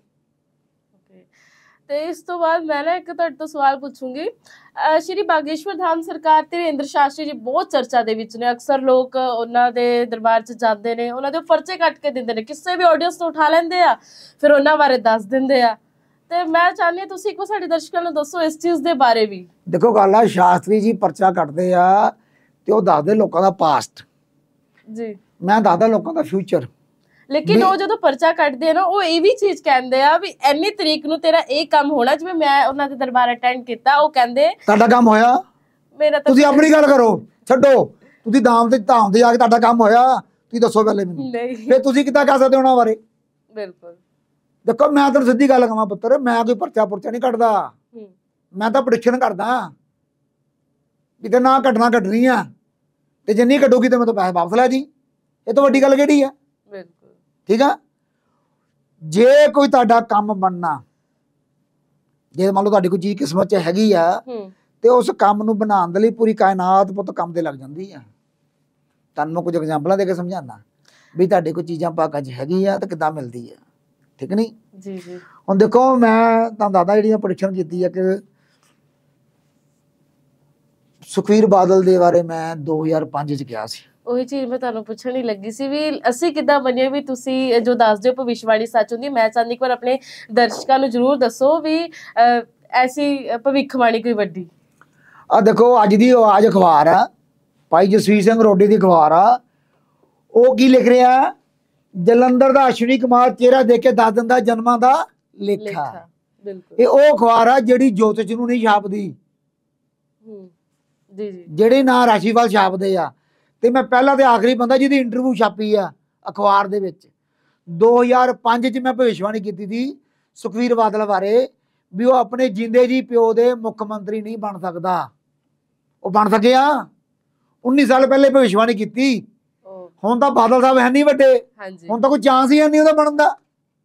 ਤੇ ਇਸ ਤੋਂ ਬਾਅਦ ਮੈਂ ਨਾ ਇੱਕ ਤੁਹਾਡੇ ਤੋਂ ਸਵਾਲ ਪੁੱਛੂੰਗੀ। ਸ਼੍ਰੀ ਬਾਗੇਸ਼ਵਰ ਧਾਮ ਸਰਕਾਰ ਤੇ ਇੰਦਰ ਸ਼ਾਸਤਰੀ ਜੀ ਬਹੁਤ ਚਰਚਾ ਦੇ ਵਿੱਚ ਨੇ। ਅਕਸਰ ਲੋਕ ਉਹਨਾਂ ਦੇ ਦਰਬਾਰ 'ਚ ਜਾਂਦੇ ਨੇ, ਉਹਨਾਂ ਦੇ ਪਰਚੇ ਕੱਟ ਕੇ ਦਿੰਦੇ ਨੇ, ਕਿਸੇ ਵੀ ਆਡੀਅנס ਨੂੰ ਉਠਾ ਲੈਂਦੇ ਆ, ਫਿਰ ਉਹਨਾਂ ਬਾਰੇ ਦੱਸ ਦਿੰਦੇ ਆ। ਤੇ ਮੈਂ ਚਾਹੁੰਦੀ ਹਾਂ ਤੁਸੀਂ ਇੱਕ ਵਾਰ ਸਾਡੇ ਦਰਸ਼ਕਾਂ ਨੂੰ ਦੱਸੋ ਇਸ ਚੀਜ਼ ਦੇ ਬਾਰੇ ਵੀ। ਦੇਖੋ ਗੱਲ ਆ, ਸ਼ਾਸਤਰੀ ਜੀ ਪਰਚਾ ਕੱਟਦੇ ਆ ਤੇ ਉਹ ਦੱਸਦੇ ਲੋਕਾਂ ਦਾ ਪਾਸਟ ਜੀ, ਮੈਂ ਦੱਸਦਾ ਲੋਕਾਂ ਦਾ ਫਿਊਚਰ। ਲੇਕਿਨ ਉਹ ਜਦੋਂ ਪਰਚਾ ਕੱਟਦੇ ਆ ਨਾ, ਉਹ ਇਹ ਵੀ ਚੀਜ਼ ਕਹਿੰਦੇ ਆ ਵੀ ਇੰਨੀ ਤਰੀਕ ਨੂੰ ਤੇਰਾ ਇਹ ਕੰਮ ਹੋਣਾ। ਜਿਵੇਂ ਮੈਂ ਉਹਨਾਂ ਦੇ ਦਰਬਾਰ ਅਟੈਂਡ ਕੀਤਾ, ਉਹ ਕਹਿੰਦੇ ਤੁਹਾਡਾ ਕੰਮ ਹੋਇਆ। ਮੇਰਾ ਤਾਂ ਤੁਸੀਂ ਆਪਣੀ ਗੱਲ ਕਰੋ, ਛੱਡੋ ਤੁਸੀਂ ਧਾਮ ਤੇ ਜਾ ਕੇ ਤੁਹਾਡਾ ਕੰਮ ਹੋਇਆ, ਤੁਸੀਂ ਦੱਸੋ ਪਹਿਲੇ ਮੈਨੂੰ। ਫਿਰ ਤੁਸੀਂ ਕਿੱਦਾਂ ਕਹਿ ਸਕਦੇ ਉਹਨਾਂ ਬਾਰੇ? ਬਿਲਕੁਲ। ਦੇਖੋ ਮੈਂ ਤੁਹਾਨੂੰ ਸਿੱਧੀ ਗੱਲ ਕਹਾਂ ਪੁੱਤਰ, ਮੈਂ ਕੋਈ ਪਰਚਾ ਨਹੀਂ ਕੱਟਦਾ, ਮੈਂ ਤਾਂ ਪ੍ਰੈਡਿਕਸ਼ਨ ਕਰਦਾ ਵੀ ਤੇ ਨਾ ਕੱਟਣੀ ਆ, ਤੇ ਜੇ ਨਹੀਂ ਕੱਟੂਗੀ ਤੇ ਮੈਂ ਤਾਂ ਪੈਸੇ ਵਾਪਸ ਲੈ ਜੀ। ਇਹ ਤੋਂ ਵੱਡੀ ਗੱਲ ਕਿਹੜੀ ਆ? ਠੀਕ ਆ। ਜੇ ਕੋਈ ਤੁਹਾਡਾ ਕੰਮ ਬਣਨਾ, ਜੇ ਮੰਨ ਲਓ ਤੁਹਾਡੀ ਕੋਈ ਚੀਜ਼ ਕਿਸਮਤ 'ਚ ਹੈਗੀ ਆ ਤੇ ਉਸ ਕੰਮ ਨੂੰ ਬਣਾਉਣ ਦੇ ਲਈ ਪੂਰੀ ਕਾਇਨਾਤ ਪੁੱਤ ਕੰਮ ਤੇ ਲੱਗ ਜਾਂਦੀ ਆ। ਤੁਹਾਨੂੰ ਮੈਂ ਕੁਝ ਐਗਜ਼ਾਮਪਲਾਂ ਦੇ ਕੇ ਸਮਝਾਉਣਾ ਵੀ ਤੁਹਾਡੇ ਕੋਈ ਚੀਜ਼ਾਂ ਭਾਗਾਂ 'ਚ ਹੈਗੀ ਆ ਤੇ ਕਿੱਦਾਂ ਮਿਲਦੀ ਆ। ਠੀਕ ਨਹੀਂ ਜੀ? ਜੀ। ਹੁਣ ਦੇਖੋ ਮੈਂ ਤੁਹਾਨੂੰ ਦੱਸਦਾ ਜਿਹੜੀਆਂ ਪ੍ਰੈਡਿਕਸ਼ਨ ਕੀਤੀ ਆ ਕਿ ਸੁਖਵੀਰ ਬਾਦਲ ਦੇ ਬਾਰੇ ਮੈਂ 2005 'ਚ ਕਿਹਾ ਸੀ। ਉਹੀ ਚੀਜ਼ ਮੈਂ ਤੁਹਾਨੂੰ ਪੁੱਛਣ ਹੀ ਲੱਗੀ ਸੀ ਵੀ ਅਸੀਂ ਕਿੱਦਾਂ ਬਣੀਏ ਵੀ ਤੁਸੀਂ ਜੋ ਦੱਸਦੇ ਹੋ ਭਵਿੱਖਬਾਣੀ ਸੱਚ ਹੁੰਦੀ। ਮੈਂ ਚਾਹੁੰਦੀ ਇੱਕ ਵਾਰ ਆਪਣੇ ਦਰਸ਼ਕਾਂ ਨੂੰ ਜ਼ਰੂਰ ਦੱਸੋ ਵੀ ਐਸੀ ਭਵਿੱਖਬਾਣੀ ਕੋਈ ਵੱਡੀ। ਆ ਦੇਖੋ ਅੱਜ ਦੀ ਆਵਾਜ਼ ਅਖਬਾਰ ਆ, ਭਾਈ ਜਸਵੀਰ ਸਿੰਘ ਰੋਡੀ ਦੀ ਅਖਬਾਰ ਆ। ਉਹ ਕੀ ਲਿਖ ਰਿਹਾ? ਜਲੰਧਰ ਦਾ ਅਸ਼ਵਨੀ ਕੁਮਾਰ ਚਿਹਰਾ ਦੇਖ ਕੇ ਦੱਸ ਦਿੰਦਾ ਜਨਮਾਂ ਦਾ ਲੇਖਾ। ਬਿਲਕੁਲ। ਇਹ ਉਹ ਅਖਬਾਰ ਆ ਜਿਹੜੀ ਜੋਤਿਸ਼ ਨੂੰ ਨਹੀਂ ਛਾਪਦੀ, ਜੀ ਜੀ, ਜਿਹੜੇ ਨਾ ਰਾਸ਼ੀਫਲ ਛਾਪਦੇ ਆ। ਤੇ ਮੈਂ ਪਹਿਲਾ ਤੇ ਆਖਰੀ ਬੰਦਾ ਜਿਹਦੀ ਇੰਟਰਵਿਊ ਛਾਪੀ ਆ ਅਖਬਾਰ ਦੇ ਵਿੱਚ। 2005 'ਚ ਮੈਂ ਭਵਿੱਖਬਾਣੀ ਕੀਤੀ ਸੀ ਸੁਖਵੀਰ ਬਾਦਲ ਬਾਰੇ ਵੀ ਉਹ ਆਪਣੇ ਜਿੰਦੇ ਜੀ ਪਿਓ ਦੇ ਮੁੱਖ ਮੰਤਰੀ ਨਹੀਂ ਬਣ ਸਕਦਾ। ਉਹ ਬਣ ਸਕਿਆ 19 ਸਾਲ ਪਹਿਲੇ ਭਵਿੱਖਬਾਣੀ ਕੀਤੀ। ਹੁਣ ਤਾਂ ਬਾਦਲ ਸਾਹਿਬ ਹੈ ਨਹੀਂ ਵੱਡੇ, ਹੁਣ ਤਾਂ ਕੋਈ ਚਾਂਸ ਹੀ ਹੈ ਨਹੀਂ ਉਹਦਾ ਬਣਨ ਦਾ।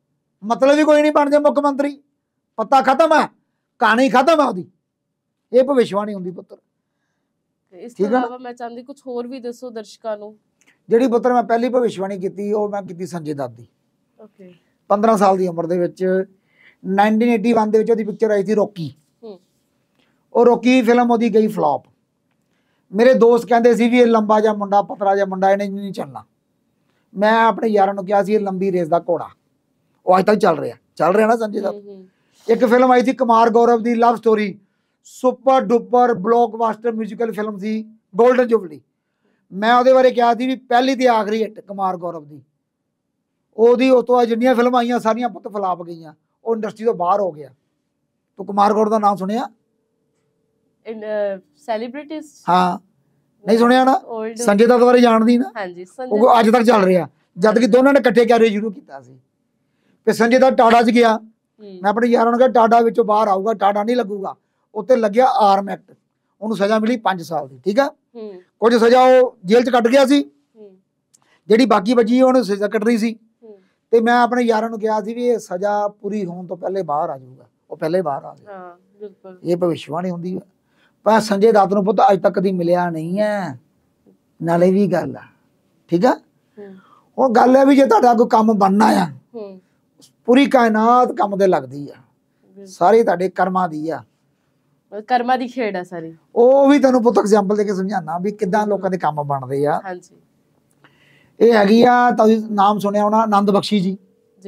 मतलब ही कोई नहीं बन जाए मुख मंत्री, पत्ता खत्म है, कहानी खत्म है ਉਹਦੀ। ਇਹ ਭਵਿਸ਼ਵਾਣੀ ਹੁੰਦੀ ਪੁੱਤਰ। ਇਸ ਤੋਂ ਇਲਾਵਾ ਮੈਂ ਚਾਹੁੰਦੀ ਕੁਝ ਹੋਰ ਵੀ ਦੱਸੋ ਦਰਸ਼ਕਾਂ ਨੂੰ। ਜਿਹੜੀ ਪੁੱਤਰ ਮੈਂ ਪਹਿਲੀ ਭਵਿਸ਼ਵਾਣੀ ਕੀਤੀ ਉਹ ਮੈਂ ਕੀਤੀ ਸੰਜੇ ਦੱਤ ਦੀ। ਓਕੇ। 15 ਸਾਲ ਦੀ ਉਮਰ ਦੇ ਵਿੱਚ 1981 ਦੇ ਵਿੱਚ ਉਹਦੀ ਪਿਕਚਰ ਆਈ ਸੀ ਰੋਕੀ। ਉਹ ਰੋਕੀ ਫਿਲਮ ਉਹਦੀ ਗਈ ਫਲॉप। ਮੇਰੇ ਦੋਸਤ ਕਹਿੰਦੇ ਸੀ ਵੀ ਇਹ ਲੰਬਾ ਜਿਹਾ ਮੁੰਡਾ, ਪਤਲਾ ਜਿਹਾ ਮੁੰਡਾ, ਇਹਨੇ ਨਹੀਂ ਚੱਲਣਾ। ਮੈਂ ਆਪਣੇ ਯਾਰਾਂ ਨੂੰ ਕਿਹਾ ਸੀ ਇਹ ਲੰਬੀ ਰੇਸ ਦਾ ਘੋੜਾ। ਉਹ ਅੱਜ ਤੱਕ ਚੱਲ ਰਿਹਾ ਨਾ ਸੰਜੇ ਦੱਤ। ਇੱਕ ਫਿਲਮ ਆਈ ਸੀ ਕੁਮਾਰ ਗੌਰਵ ਦੀ love story, super duper blockbuster musical film ਸੀ ਗੋਲਡਨ ਜੁਬਲੀ। ਮੈਂ ਉਹਦੇ ਬਾਰੇ ਕਿਹਾ ਸੀ ਵੀ ਪਹਿਲੀ ਤੇ ਆਖਰੀ ਹਿੱਟ ਕੁਮਾਰ ਗੌਰਵ ਦੀ। ਉਹਦੀ ਉਸ ਤੋਂ ਜਿੰਨੀਆਂ ਫਿਲਮਾਂ ਆਈਆਂ ਸਾਰੀਆਂ ਪੁੱਤ ਫਲਾਪ ਗਈਆਂ, ਉਹ ਇੰਡਸਟਰੀ ਤੋਂ ਬਾਹਰ ਹੋ ਗਿਆ। ਤੂੰ ਕੁਮਾਰ ਗੌਰਵ ਦਾ ਨਾਮ ਸੁਣਿਆ? ਸੈਲੀਬ੍ਰਿਟੀਜ਼? ਹਾਂ, ਨਹੀਂ ਸੁਣਿਆ ਨਾ। ਸੰਜੇ ਦੱਤ ਬਾਰੇ ਜਾਣਦੀ ਨਾ? ਹਾਂਜੀ। ਉਹ ਅੱਜ ਤੱਕ ਚੱਲ ਰਿਹਾ, ਜਦ ਕਿ ਦੋਨਾਂ ਨੇ ਇਕੱਠੇ ਕੈਰੀਅਰ ਸ਼ੁਰੂ ਕੀਤਾ ਸੀ। ਤੇ ਸੰਜੇ ਦੱਤ ਟਾਟਾ 'ਚ ਗਿਆ। ਮੈਂ ਆਪਣੇ ਯਾਰਾਂ ਨੂੰ ਕਿਹਾ ਟਾਟਾ ਵਿੱਚੋਂ ਬਾਹਰ ਆਊਗਾ, ਟਾਟਾ ਨਹੀਂ ਲੱਗੂਗਾ। ਉੱਤੇ ਲੱਗਿਆ ਆਰਮ ਐਕਟ, ਉਹਨੂੰ ਸਜ਼ਾ ਮਿਲੀ 5 ਸਾਲ ਦੀ। ਠੀਕ ਆ, ਕੁਝ ਸਜ਼ਾ ਉਹ ਜੇਲ੍ਹ 'ਚ ਕੱਟ ਗਿਆ ਸੀ, ਜਿਹੜੀ ਬਾਕੀ ਬਚੀ ਉਹਨੂੰ ਸਜ਼ਾ ਕੱਟਣੀ ਸੀ। ਤੇ ਮੈਂ ਆਪਣੇ ਯਾਰਾਂ ਨੂੰ ਕਿਹਾ ਸੀ ਵੀ ਇਹ ਸਜ਼ਾ ਪੂਰੀ ਹੋਣ ਤੋਂ ਪਹਿਲੇ ਬਾਹਰ ਆ ਜਾਊਗਾ। ਉਹ ਪਹਿਲੇ ਬਾਹਰ ਆ ਗਿਆ। ਹਾਂ ਬਿਲਕੁਲ, ਇਹ ਭਵਿਸ਼ਵਾਣੀ ਹੁੰਦੀ ਹੈ। ਪਰ ਸੰਜੇ ਦੱਤ ਨੂੰ ਪੁੱਤ ਅੱਜ ਤੱਕ ਕਦੀ ਮਿਲਿਆ ਨਹੀਂ ਹੈ। ਨਾਲੇ ਵੀ ਗੱਲ ਆ, ਠੀਕ ਆ। ਹੁਣ ਗੱਲ ਹੈ ਵੀ ਜੇ ਤੁਹਾਡਾ ਕੋਈ ਕੰਮ ਬਣਨਾ ਆ, ਪੂਰੀ ਕਾਇਨਾਤ ਕੰਮ ਤੇ ਲੱਗਦੀ ਆ, ਸਾਰੀ ਤੁਹਾਡੇ ਕਰਮਾਂ ਦੀ ਆ, ਕਰਮਾਂ ਦੀ ਖੇਡ ਆ ਸਾਰੀ। ਉਹ ਵੀ ਤੁਹਾਨੂੰ ਪੁੱਤ ਐਗਜ਼ਾਮਪਲ ਦੇ ਕੇ ਸਮਝਾਣਾ ਵੀ ਕਿੱਦਾਂ ਲੋਕਾਂ ਦੇ ਕੰਮ ਬਣਦੇ ਆ। ਹਾਂਜੀ। ਇਹ ਹੈਗੀ ਆ, ਤੁਸੀਂ ਨਾਮ ਸੁਣਿਆ ਹੋਣਾ, ਆਨੰਦ ਬਖਸ਼ੀ ਜੀ।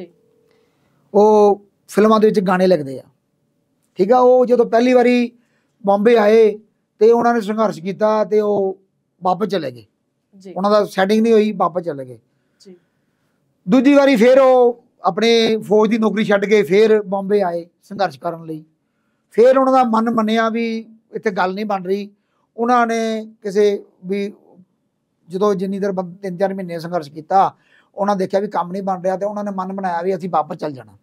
ਉਹ ਫਿਲਮਾਂ ਦੇ ਵਿੱਚ ਗਾਣੇ ਲਿਖਦੇ ਆ, ਠੀਕ ਆ। ਉਹ ਜਦੋਂ ਪਹਿਲੀ ਵਾਰੀ ਬੰਬੇ ਆਏ ਤੇ ਉਹਨਾਂ ਨੇ ਸੰਘਰਸ਼ ਕੀਤਾ ਤੇ ਉਹ ਵਾਪਸ ਚਲੇ ਗਏ। ਉਹਨਾਂ ਦਾ ਸੈਟਿੰਗ ਨਹੀਂ ਹੋਈ, ਵਾਪਸ ਚਲੇ ਗਏ। ਦੂਜੀ ਵਾਰੀ ਫਿਰ ਉਹ ਆਪਣੇ ਫੌਜ ਦੀ ਨੌਕਰੀ ਛੱਡ ਕੇ ਫਿਰ ਬੰਬੇ ਆਏ ਸੰਘਰਸ਼ ਕਰਨ ਲਈ। ਫਿਰ ਉਹਨਾਂ ਦਾ ਮਨ ਮੰਨਿਆ ਵੀ ਇੱਥੇ ਗੱਲ ਨਹੀਂ ਬਣ ਰਹੀ। ਉਹਨਾਂ ਨੇ ਕਿਸੇ ਵੀ ਜਦੋਂ ਜਿੰਨੀ ਦੇਰ 3-4 ਮਹੀਨੇ ਸੰਘਰਸ਼ ਕੀਤਾ, ਉਹਨਾਂ ਦੇਖਿਆ ਵੀ ਕੰਮ ਨਹੀਂ ਬਣ ਰਿਹਾ ਤੇ ਉਹਨਾਂ ਨੇ ਮਨ ਬਣਾਇਆ ਵੀ ਅਸੀਂ ਵਾਪਸ ਚੱਲ ਜਾਣਾ।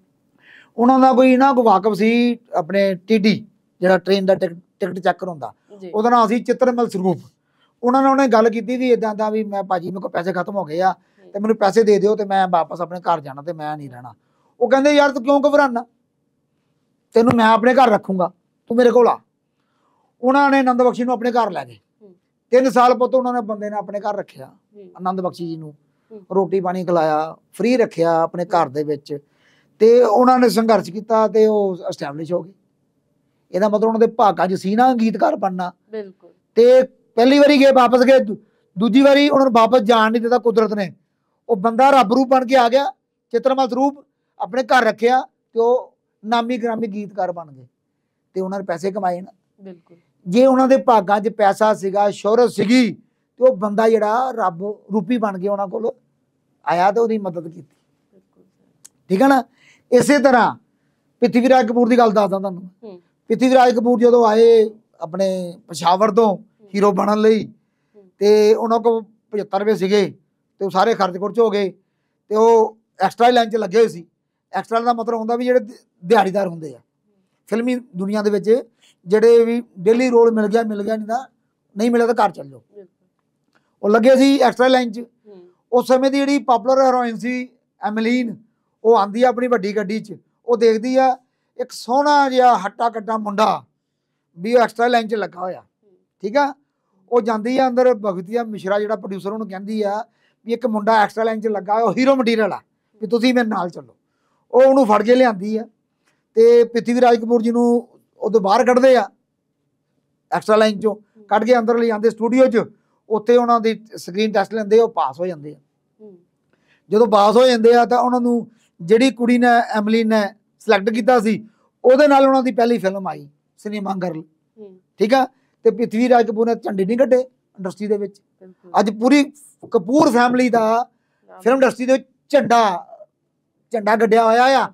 ਉਹਨਾਂ ਦਾ ਕੋਈ ਨਾ ਕੋਈ ਵਾਕਫ ਸੀ ਆਪਣੇ ਟੀਟੀ, ਜਿਹੜਾ ਟ੍ਰੇਨ ਦਾ ਟਿਕਟ ਚੈੱਕਰ ਹੁੰਦਾ, ਉਹਦਾ ਨਾਮ ਸੀ ਚਿੱਤਰਮਲ ਸਰੂਪ। ਉਹਨਾਂ ਨਾਲ ਉਹਨੇ ਗੱਲ ਕੀਤੀ ਵੀ ਇਦਾਂ ਦਾ ਵੀ ਮੈਂ ਭਾਜੀ ਮੇਰੇ ਕੋਲ ਪੈਸੇ ਖਤਮ ਹੋ ਗਏ ਆ ਤੇ ਮੈਨੂੰ ਪੈਸੇ ਦੇ ਦਿਓ ਤੇ ਮੈਂ ਵਾਪਸ ਆਪਣੇ ਘਰ ਜਾਣਾ ਤੇ ਮੈਂ ਨਹੀਂ ਰਹਿਣਾ। ਉਹ ਕਹਿੰਦੇ ਯਾਰ ਤੂੰ ਕਿਉਂ ਘਬਰਾਨਾ, ਤੈਨੂੰ ਮੈਂ ਆਪਣੇ ਘਰ ਰੱਖੂੰਗਾ, ਤੂੰ ਮੇਰੇ ਕੋਲ ਆ। ਉਹਨਾਂ ਨੇ ਆਨੰਦ ਬਖਸ਼ੀ ਨੂੰ ਆਪਣੇ ਘਰ ਲੈ ਗਏ। 3 ਸਾਲ ਪੁੱਤ ਉਹਨਾਂ ਨੇ ਬੰਦੇ ਨੇ ਆਪਣੇ ਘਰ ਰੱਖਿਆ। ਆਨੰਦ ਬਖਸ਼ੀ ਜੀ ਨੂੰ ਰੋਟੀ ਪਾਣੀ ਖਿਲਾਇਆ, ਫ੍ਰੀ ਰੱਖਿਆ ਆਪਣੇ ਘਰ ਦੇ ਵਿੱਚ। ਤੇ ਉਹਨਾਂ ਨੇ ਸੰਘਰਸ਼ ਕੀਤਾ ਤੇ ਉਹ ਐਸਟੈਬਲਿਸ਼ ਹੋ ਗਏ। ਇਹਦਾ ਮਤਲਬ ਉਹਨਾਂ ਦੇ ਭਾਗਾਂ 'ਚ ਸੀ ਨਾ ਗੀਤਕਾਰ ਬਣਨਾ। ਬਿਲਕੁਲ। ਤੇ ਪਹਿਲੀ ਵਾਰੀ ਗਏ, ਵਾਪਸ ਗਏ। ਦੂਜੀ ਵਾਰੀ ਉਹਨਾਂ ਨੂੰ ਵਾਪਸ ਜਾਣ ਨਹੀਂ ਦਿੱਤਾ ਕੁਦਰਤ ਨੇ। ਉਹ ਬੰਦਾ ਰੱਬ ਰੂਪ ਬਣ ਕੇ ਆ ਗਿਆ, ਚਿੱਤਰਮਲ ਸਰੂਪ ਆਪਣੇ ਘਰ ਰੱਖਿਆ ਤੇ ਉਹ ਨਾਮੀ ਗ੍ਰਾਮੀ ਗੀਤਕਾਰ ਬਣ ਗਏ ਤੇ ਉਹਨਾਂ ਨੇ ਪੈਸੇ ਕਮਾਏ ਨਾ। ਬਿਲਕੁਲ। ਜੇ ਉਹਨਾਂ ਦੇ ਭਾਗਾਂ 'ਚ ਪੈਸਾ ਸੀਗਾ, ਸ਼ੋਹਰਤ ਸੀਗੀ, ਤੇ ਉਹ ਬੰਦਾ ਜਿਹੜਾ ਰੱਬ ਰੂਪੀ ਬਣ ਕੇ ਉਹਨਾਂ ਕੋਲ ਆਇਆ ਤੇ ਉਹਦੀ ਮਦਦ ਕੀਤੀ। ਠੀਕ ਹੈ ਨਾ। ਇਸੇ ਤਰ੍ਹਾਂ ਪ੍ਰਿਥਵੀ ਰਾਜ ਕਪੂਰ ਦੀ ਗੱਲ ਦੱਸਦਾ ਤੁਹਾਨੂੰ। ਪ੍ਰਿਥਵੀ ਰਾਜ ਕਪੂਰ ਜਦੋਂ ਆਏ ਆਪਣੇ ਪਸ਼ਾਵਰ ਤੋਂ ਹੀਰੋ ਬਣਨ ਲਈ, ਤੇ ਉਹਨਾਂ ਕੋਲ 75 ਰੁਪਏ ਸੀਗੇ ਤੇ ਉਹ ਸਾਰੇ ਖਰਚ ਖੁਰਚ ਹੋ ਗਏ ਤੇ ਉਹ ਐਕਸਟਰਾ ਲਾਈਨ 'ਚ ਲੱਗੇ ਹੋਏ ਸੀ। ਐਕਸਟਰਾ ਦਾ ਮਤਲਬ ਹੁੰਦਾ ਵੀ ਜਿਹੜੇ ਦਿਹਾੜੀਦਾਰ ਹੁੰਦੇ ਆ ਫਿਲਮੀ ਦੁਨੀਆ ਦੇ ਵਿੱਚ, ਜਿਹੜੇ ਵੀ ਡੇਲੀ ਰੋਲ ਮਿਲ ਗਿਆ ਨਹੀਂ ਤਾਂ ਨਹੀਂ ਮਿਲਿਆ ਤਾਂ ਘਰ ਚੱਲ ਜਾਓ। ਉਹ ਲੱਗੇ ਸੀ ਐਕਸਟਰਾ ਲਾਈਨ 'ਚ। ਉਸ ਸਮੇਂ ਦੀ ਜਿਹੜੀ ਪਾਪੂਲਰ ਹੀਰੋਇਨ ਸੀ ਐਮਲੀਨ, ਉਹ ਆਂਦੀ ਆ ਆਪਣੀ ਵੱਡੀ ਗੱਡੀ 'ਚ। ਉਹ ਦੇਖਦੀ ਆ ਇੱਕ ਸੋਹਣਾ ਜਿਹਾ ਹੱਟਾ ਕੱਟਾ ਮੁੰਡਾ ਵੀ ਉਹ ਐਕਸਟਰਾ ਲਾਈਨ 'ਚ ਲੱਗਾ ਹੋਇਆ। ਠੀਕ ਆ। ਉਹ ਜਾਂਦੀ ਆ ਅੰਦਰ, ਭਗਤੀਆ ਮਿਸ਼ਰਾ ਜਿਹੜਾ ਪ੍ਰੋਡਿਊਸਰ ਉਹਨੂੰ ਕਹਿੰਦੀ ਆ ਵੀ ਇੱਕ ਮੁੰਡਾ ਐਕਸਟਰਾ ਲਾਈਨ 'ਚ ਲੱਗਾ, ਉਹ ਹੀਰੋ ਮਟੀਰੀਅਲ ਆ, ਵੀ ਤੁਸੀਂ ਮੇਰੇ ਨਾਲ ਚੱਲੋ। ਉਹ ਉਹਨੂੰ ਫੜ ਕੇ ਲਿਆਂਦੀ ਆ ਤੇ ਪ੍ਰਿਥਵੀ ਰਾਜ ਕਪੂਰ ਜੀ ਨੂੰ ਉਹਦੇ ਬਾਹਰ ਕੱਢਦੇ ਆ, ਐਕਸਟਰਾ ਲਾਈਨ 'ਚੋਂ ਕੱਢ ਕੇ ਅੰਦਰ ਲੈ ਜਾਂਦੇ ਸਟੂਡੀਓ 'ਚ। ਉੱਥੇ ਉਹਨਾਂ ਦੀ ਸਕਰੀਨ ਟੈਸਟ ਲੈਂਦੇ, ਉਹ ਪਾਸ ਹੋ ਜਾਂਦੇ ਆ। ਜਦੋਂ ਪਾਸ ਹੋ ਜਾਂਦੇ ਆ ਤਾਂ ਉਹਨਾਂ ਨੂੰ ਜਿਹੜੀ ਕੁੜੀ ਨੇ ਐਮਲੀਨ ਨੇ ਸਿਲੈਕਟ ਕੀਤਾ ਸੀ, ਉਹਦੇ ਨਾਲ ਉਹਨਾਂ ਦੀ ਪਹਿਲੀ ਫਿਲਮ ਆਈ ਸਿਨੇਮਾ ਗਰਲ। ਠੀਕ ਆ। ਤੇ ਪ੍ਰਿਥਵੀ ਰਾਜ ਕਪੂਰ ਨੇ ਝੰਡੇ ਨਹੀਂ ਕੱਢੇ ਇੰਡਸਟਰੀ ਦੇ ਵਿੱਚ। ਅੱਜ ਪੂਰੀ ਕਪੂਰ ਫੈਮਿਲੀ ਦਾ ਫਿਲਮ ਇੰਡਸਟਰੀ ਦੇ ਵਿੱਚ ਝੰਡਾ ਗੱਡਿਆ ਹੋਇਆ ਆ,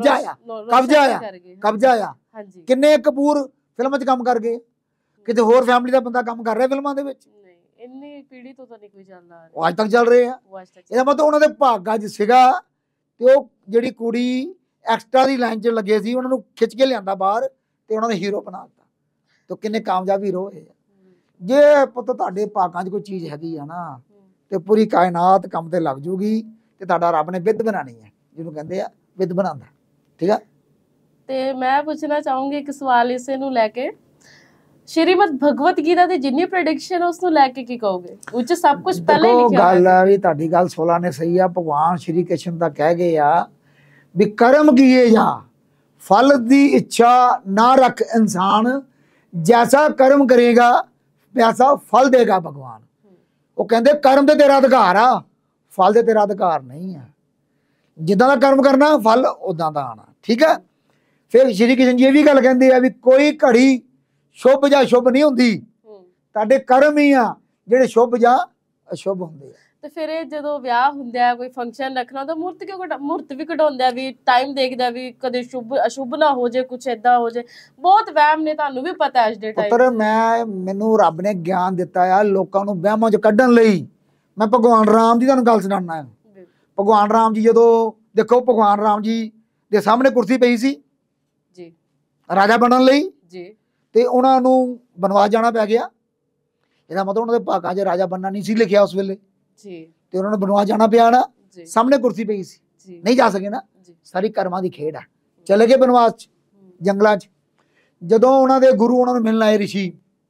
ਕਬਜ਼ਾ ਆ। ਕਿੰਨੇ ਕਪੂਰ ਫਿਲਮਾਂ 'ਚ ਕੰਮ ਕਰ ਗਏ, ਕਿਤੇ ਹੋਰ ਫੈਮਿਲੀ ਦਾ ਬੰਦਾ ਕੰਮ ਕਰ ਰਿਹਾ ਫਿਲਮਾਂ ਦੇ ਵਿੱਚ? ਇੰਨੀ ਪੀੜ੍ਹੀ ਤੋਂ ਤਾਂ ਨਹੀਂ ਕੋਈ ਚੱਲਦਾ, ਉਹ ਅੱਜ ਤੱਕ ਚੱਲ ਰਹੇ ਆ। ਇਹਦਾ ਮਤਲਬ ਉਹਨਾਂ ਦੇ ਭਾਗਾਂ 'ਚ ਸੀਗਾ ਤੇ ਉਹ ਜਿਹੜੀ ਕੁੜੀ ਐਕਸਟਰਾ ਦੀ ਲਾਈਨ 'ਚ ਲੱਗੇ ਸੀ, ਉਹਨਾਂ ਨੂੰ ਖਿੱਚ ਕੇ ਲਿਆਂਦਾ ਬਾਹਰ ਤੇ ਉਹਨਾਂ ਨੇ ਹੀਰੋ ਬਣਾ ਦਿੱਤਾ। ਤੇ ਕਿੰਨੇ ਕਾਮਯਾਬ ਹੀਰੋ ਹੋਏ ਆ। ਜੇ ਪੁੱਤ ਤੁਹਾਡੇ ਭਾਗਾਂ 'ਚ ਕੋਈ ਚੀਜ਼ ਹੈਗੀ ਆ ਨਾ, ਤੇ ਪੂਰੀ ਕਾਇਨਾਤ ਕੰਮ ਤੇ ਲੱਗ ਜੂਗੀ ਤੇ ਤੁਹਾਡਾ ਰੱਬ ਨੇ ਵਿੱਧ ਬਣਾਣੀ ਹੈ, ਜਿਹਨੂੰ ਕਹਿੰਦੇ ਆ ਵਿਦ ਬਣਾਉਂਦਾ। ਠੀਕ ਆ। ਤੇ ਮੈਂ ਪੁੱਛਣਾ ਚਾਹੂੰਗੀ ਇੱਕ ਸਵਾਲ ਇਸੇ ਨੂੰ ਲੈ ਕੇ, ਸ਼੍ਰੀਮਦ ਭਗਵਤ ਗੀਤਾ ਦੀ ਜਿੰਨੀ ਪ੍ਰੈਡਿਕਸ਼ਨ ਉਸ ਨੂੰ ਲੈ ਕੇ ਕੀ ਕਹੋਗੇ? ਉਹ 'ਚ ਸਭ ਕੁਝ ਪਹਿਲਾਂ ਹੀ ਲਿਖਿਆ ਗੱਲ ਆ ਵੀ ਤੁਹਾਡੀ ਗੱਲ 16 ਨੇ ਸਹੀ ਆ। ਭਗਵਾਨ ਸ਼੍ਰੀ ਕ੍ਰਿਸ਼ਨ ਤਾਂ ਕਹਿ ਗਏ ਆ ਵੀ ਕਰਮ ਕੀਏ ਜਾ फल की इच्छा ना रख इंसान, जैसा कर्म करेगा वैसा फल देगा भगवान। वो कहते कर्म तो तेरा अधिकार आ, फल तो तेरा अधिकार नहीं है। जिदा का कर्म करना फल उदा का आना। ठीक है। फिर श्री कृष्ण जी ये भी गल कहते हैं भी कोई घड़ी शुभ या शुभ नहीं होंगी, तुहाडे कर्म ही आ जिहड़े शुभ या अशुभ होंदे आ। ਤੇ ਫਿਰ ਇਹ ਜਦੋਂ ਵਿਆਹ ਹੁੰਦਾ ਹੈ, ਕੋਈ ਫੰਕਸ਼ਨ ਰੱਖਣਾ, ਤਾਂ ਮੂਰਤ ਵੀ ਕਢਾਉਂਦਾ ਵੀ ਟਾਈਮ ਦੇਖਦਾ ਵੀ ਕਦੇ ਸ਼ੁਭ ਅਸ਼ੁਭ ਨਾ ਹੋ ਜੇ, ਕੁਛ ਏਦਾਂ ਹੋ ਜੇ। ਬਹੁਤ ਵਹਿਮ ਨੇ, ਤੁਹਾਨੂੰ ਵੀ ਪਤਾ ਅੱਜ ਦੇ ਟਾਈਮ। ਪੁੱਤਰ ਮੈਨੂੰ ਰੱਬ ਨੇ ਗਿਆਨ ਦਿੱਤਾ ਆ ਲੋਕਾਂ ਨੂੰ ਵਹਿਮਾਂ 'ਚ ਕੱਢਣ ਲਈ। ਮੈਂ ਭਗਵਾਨ ਰਾਮ ਦੀ ਤੁਹਾਨੂੰ ਗੱਲ ਸੁਣਾਉਣਾ ਹੈ। ਭਗਵਾਨ ਰਾਮ ਜੀ ਜਦੋਂ ਦੇਖੋ, ਭਗਵਾਨ ਰਾਮ ਜੀ ਦੇ ਸਾਹਮਣੇ ਕੁਰਸੀ ਪਈ ਸੀ ਜੀ ਰਾਜਾ ਬਣਨ ਲਈ ਜੀ, ਤੇ ਉਹਨਾਂ ਨੂੰ ਬਨਵਾਸ ਜਾਣਾ ਪੈ ਗਿਆ। ਇਹਦਾ ਮਤਲਬ ਉਹਨਾਂ ਦੇ ਭਾਗਾਂ 'ਚ ਰਾਜਾ ਬਣਨਾ ਨਹੀਂ ਸੀ ਲਿਖਿਆ ਉਸ ਵੇਲੇ ਜੀ, ਤੇ ਉਹਨਾਂ ਨੂੰ ਬਨਵਾਸ ਜਾਣਾ ਪਿਆ ਨਾ। ਸਾਹਮਣੇ ਕੁਰਸੀ ਪਈ ਸੀ, ਨਹੀਂ ਜਾ ਸਕੇ ਨਾ। ਸਾਰੀ ਕਰਮਾਂ ਦੀ ਖੇਡ ਆ। ਚਲੇ ਗਏ ਬਨਵਾਸ 'ਚ, ਜੰਗਲਾਂ 'ਚ। ਜਦੋਂ ਉਹਨਾਂ ਦੇ ਗੁਰੂ ਉਹਨਾਂ ਨੂੰ ਮਿਲਣ ਆਏ ਰਿਸ਼ੀ,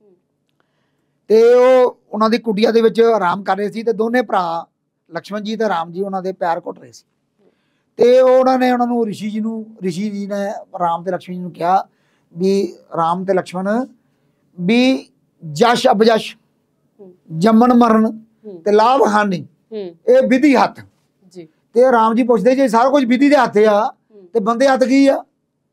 ਤੇ ਉਹ ਉਹਨਾਂ ਦੀ ਕੁਟੀਆ ਦੇ ਵਿੱਚ ਆਰਾਮ ਕਰ ਰਹੇ ਸੀ, ਤੇ ਦੋਨੇ ਭਰਾ ਲਕਸ਼ਮਣ ਜੀ ਤੇ ਰਾਮ ਜੀ ਉਹਨਾਂ ਦੇ ਪੈਰ ਘੁੱਟ ਰਹੇ ਸੀ। ਤੇ ਉਹਨਾਂ ਨੇ ਰਿਸ਼ੀ ਜੀ ਨੇ ਰਾਮ ਤੇ ਲਕਸ਼ਮਣ ਜੀ ਨੂੰ ਕਿਹਾ ਵੀ ਰਾਮ ਤੇ ਲਕਸ਼ਮਣ ਵੀ ਜਸ਼ ਅਬਜਸ਼, ਜੰਮਣ ਮਰਨ ਤੇ ਲਾਭ ਹਾਨੀ ਇਹ ਵਿਧੀ ਹੱਥ ਜੀ। ਤੇ ਰਾਮ ਜੀ ਪੁੱਛਦੇ ਜੇ ਸਾਰਾ ਕੁਝ ਵਿਧੀ ਦੇ ਹੱਥ ਆ ਤੇ ਬੰਦੇ ਹੱਥ ਕੀ ਆ?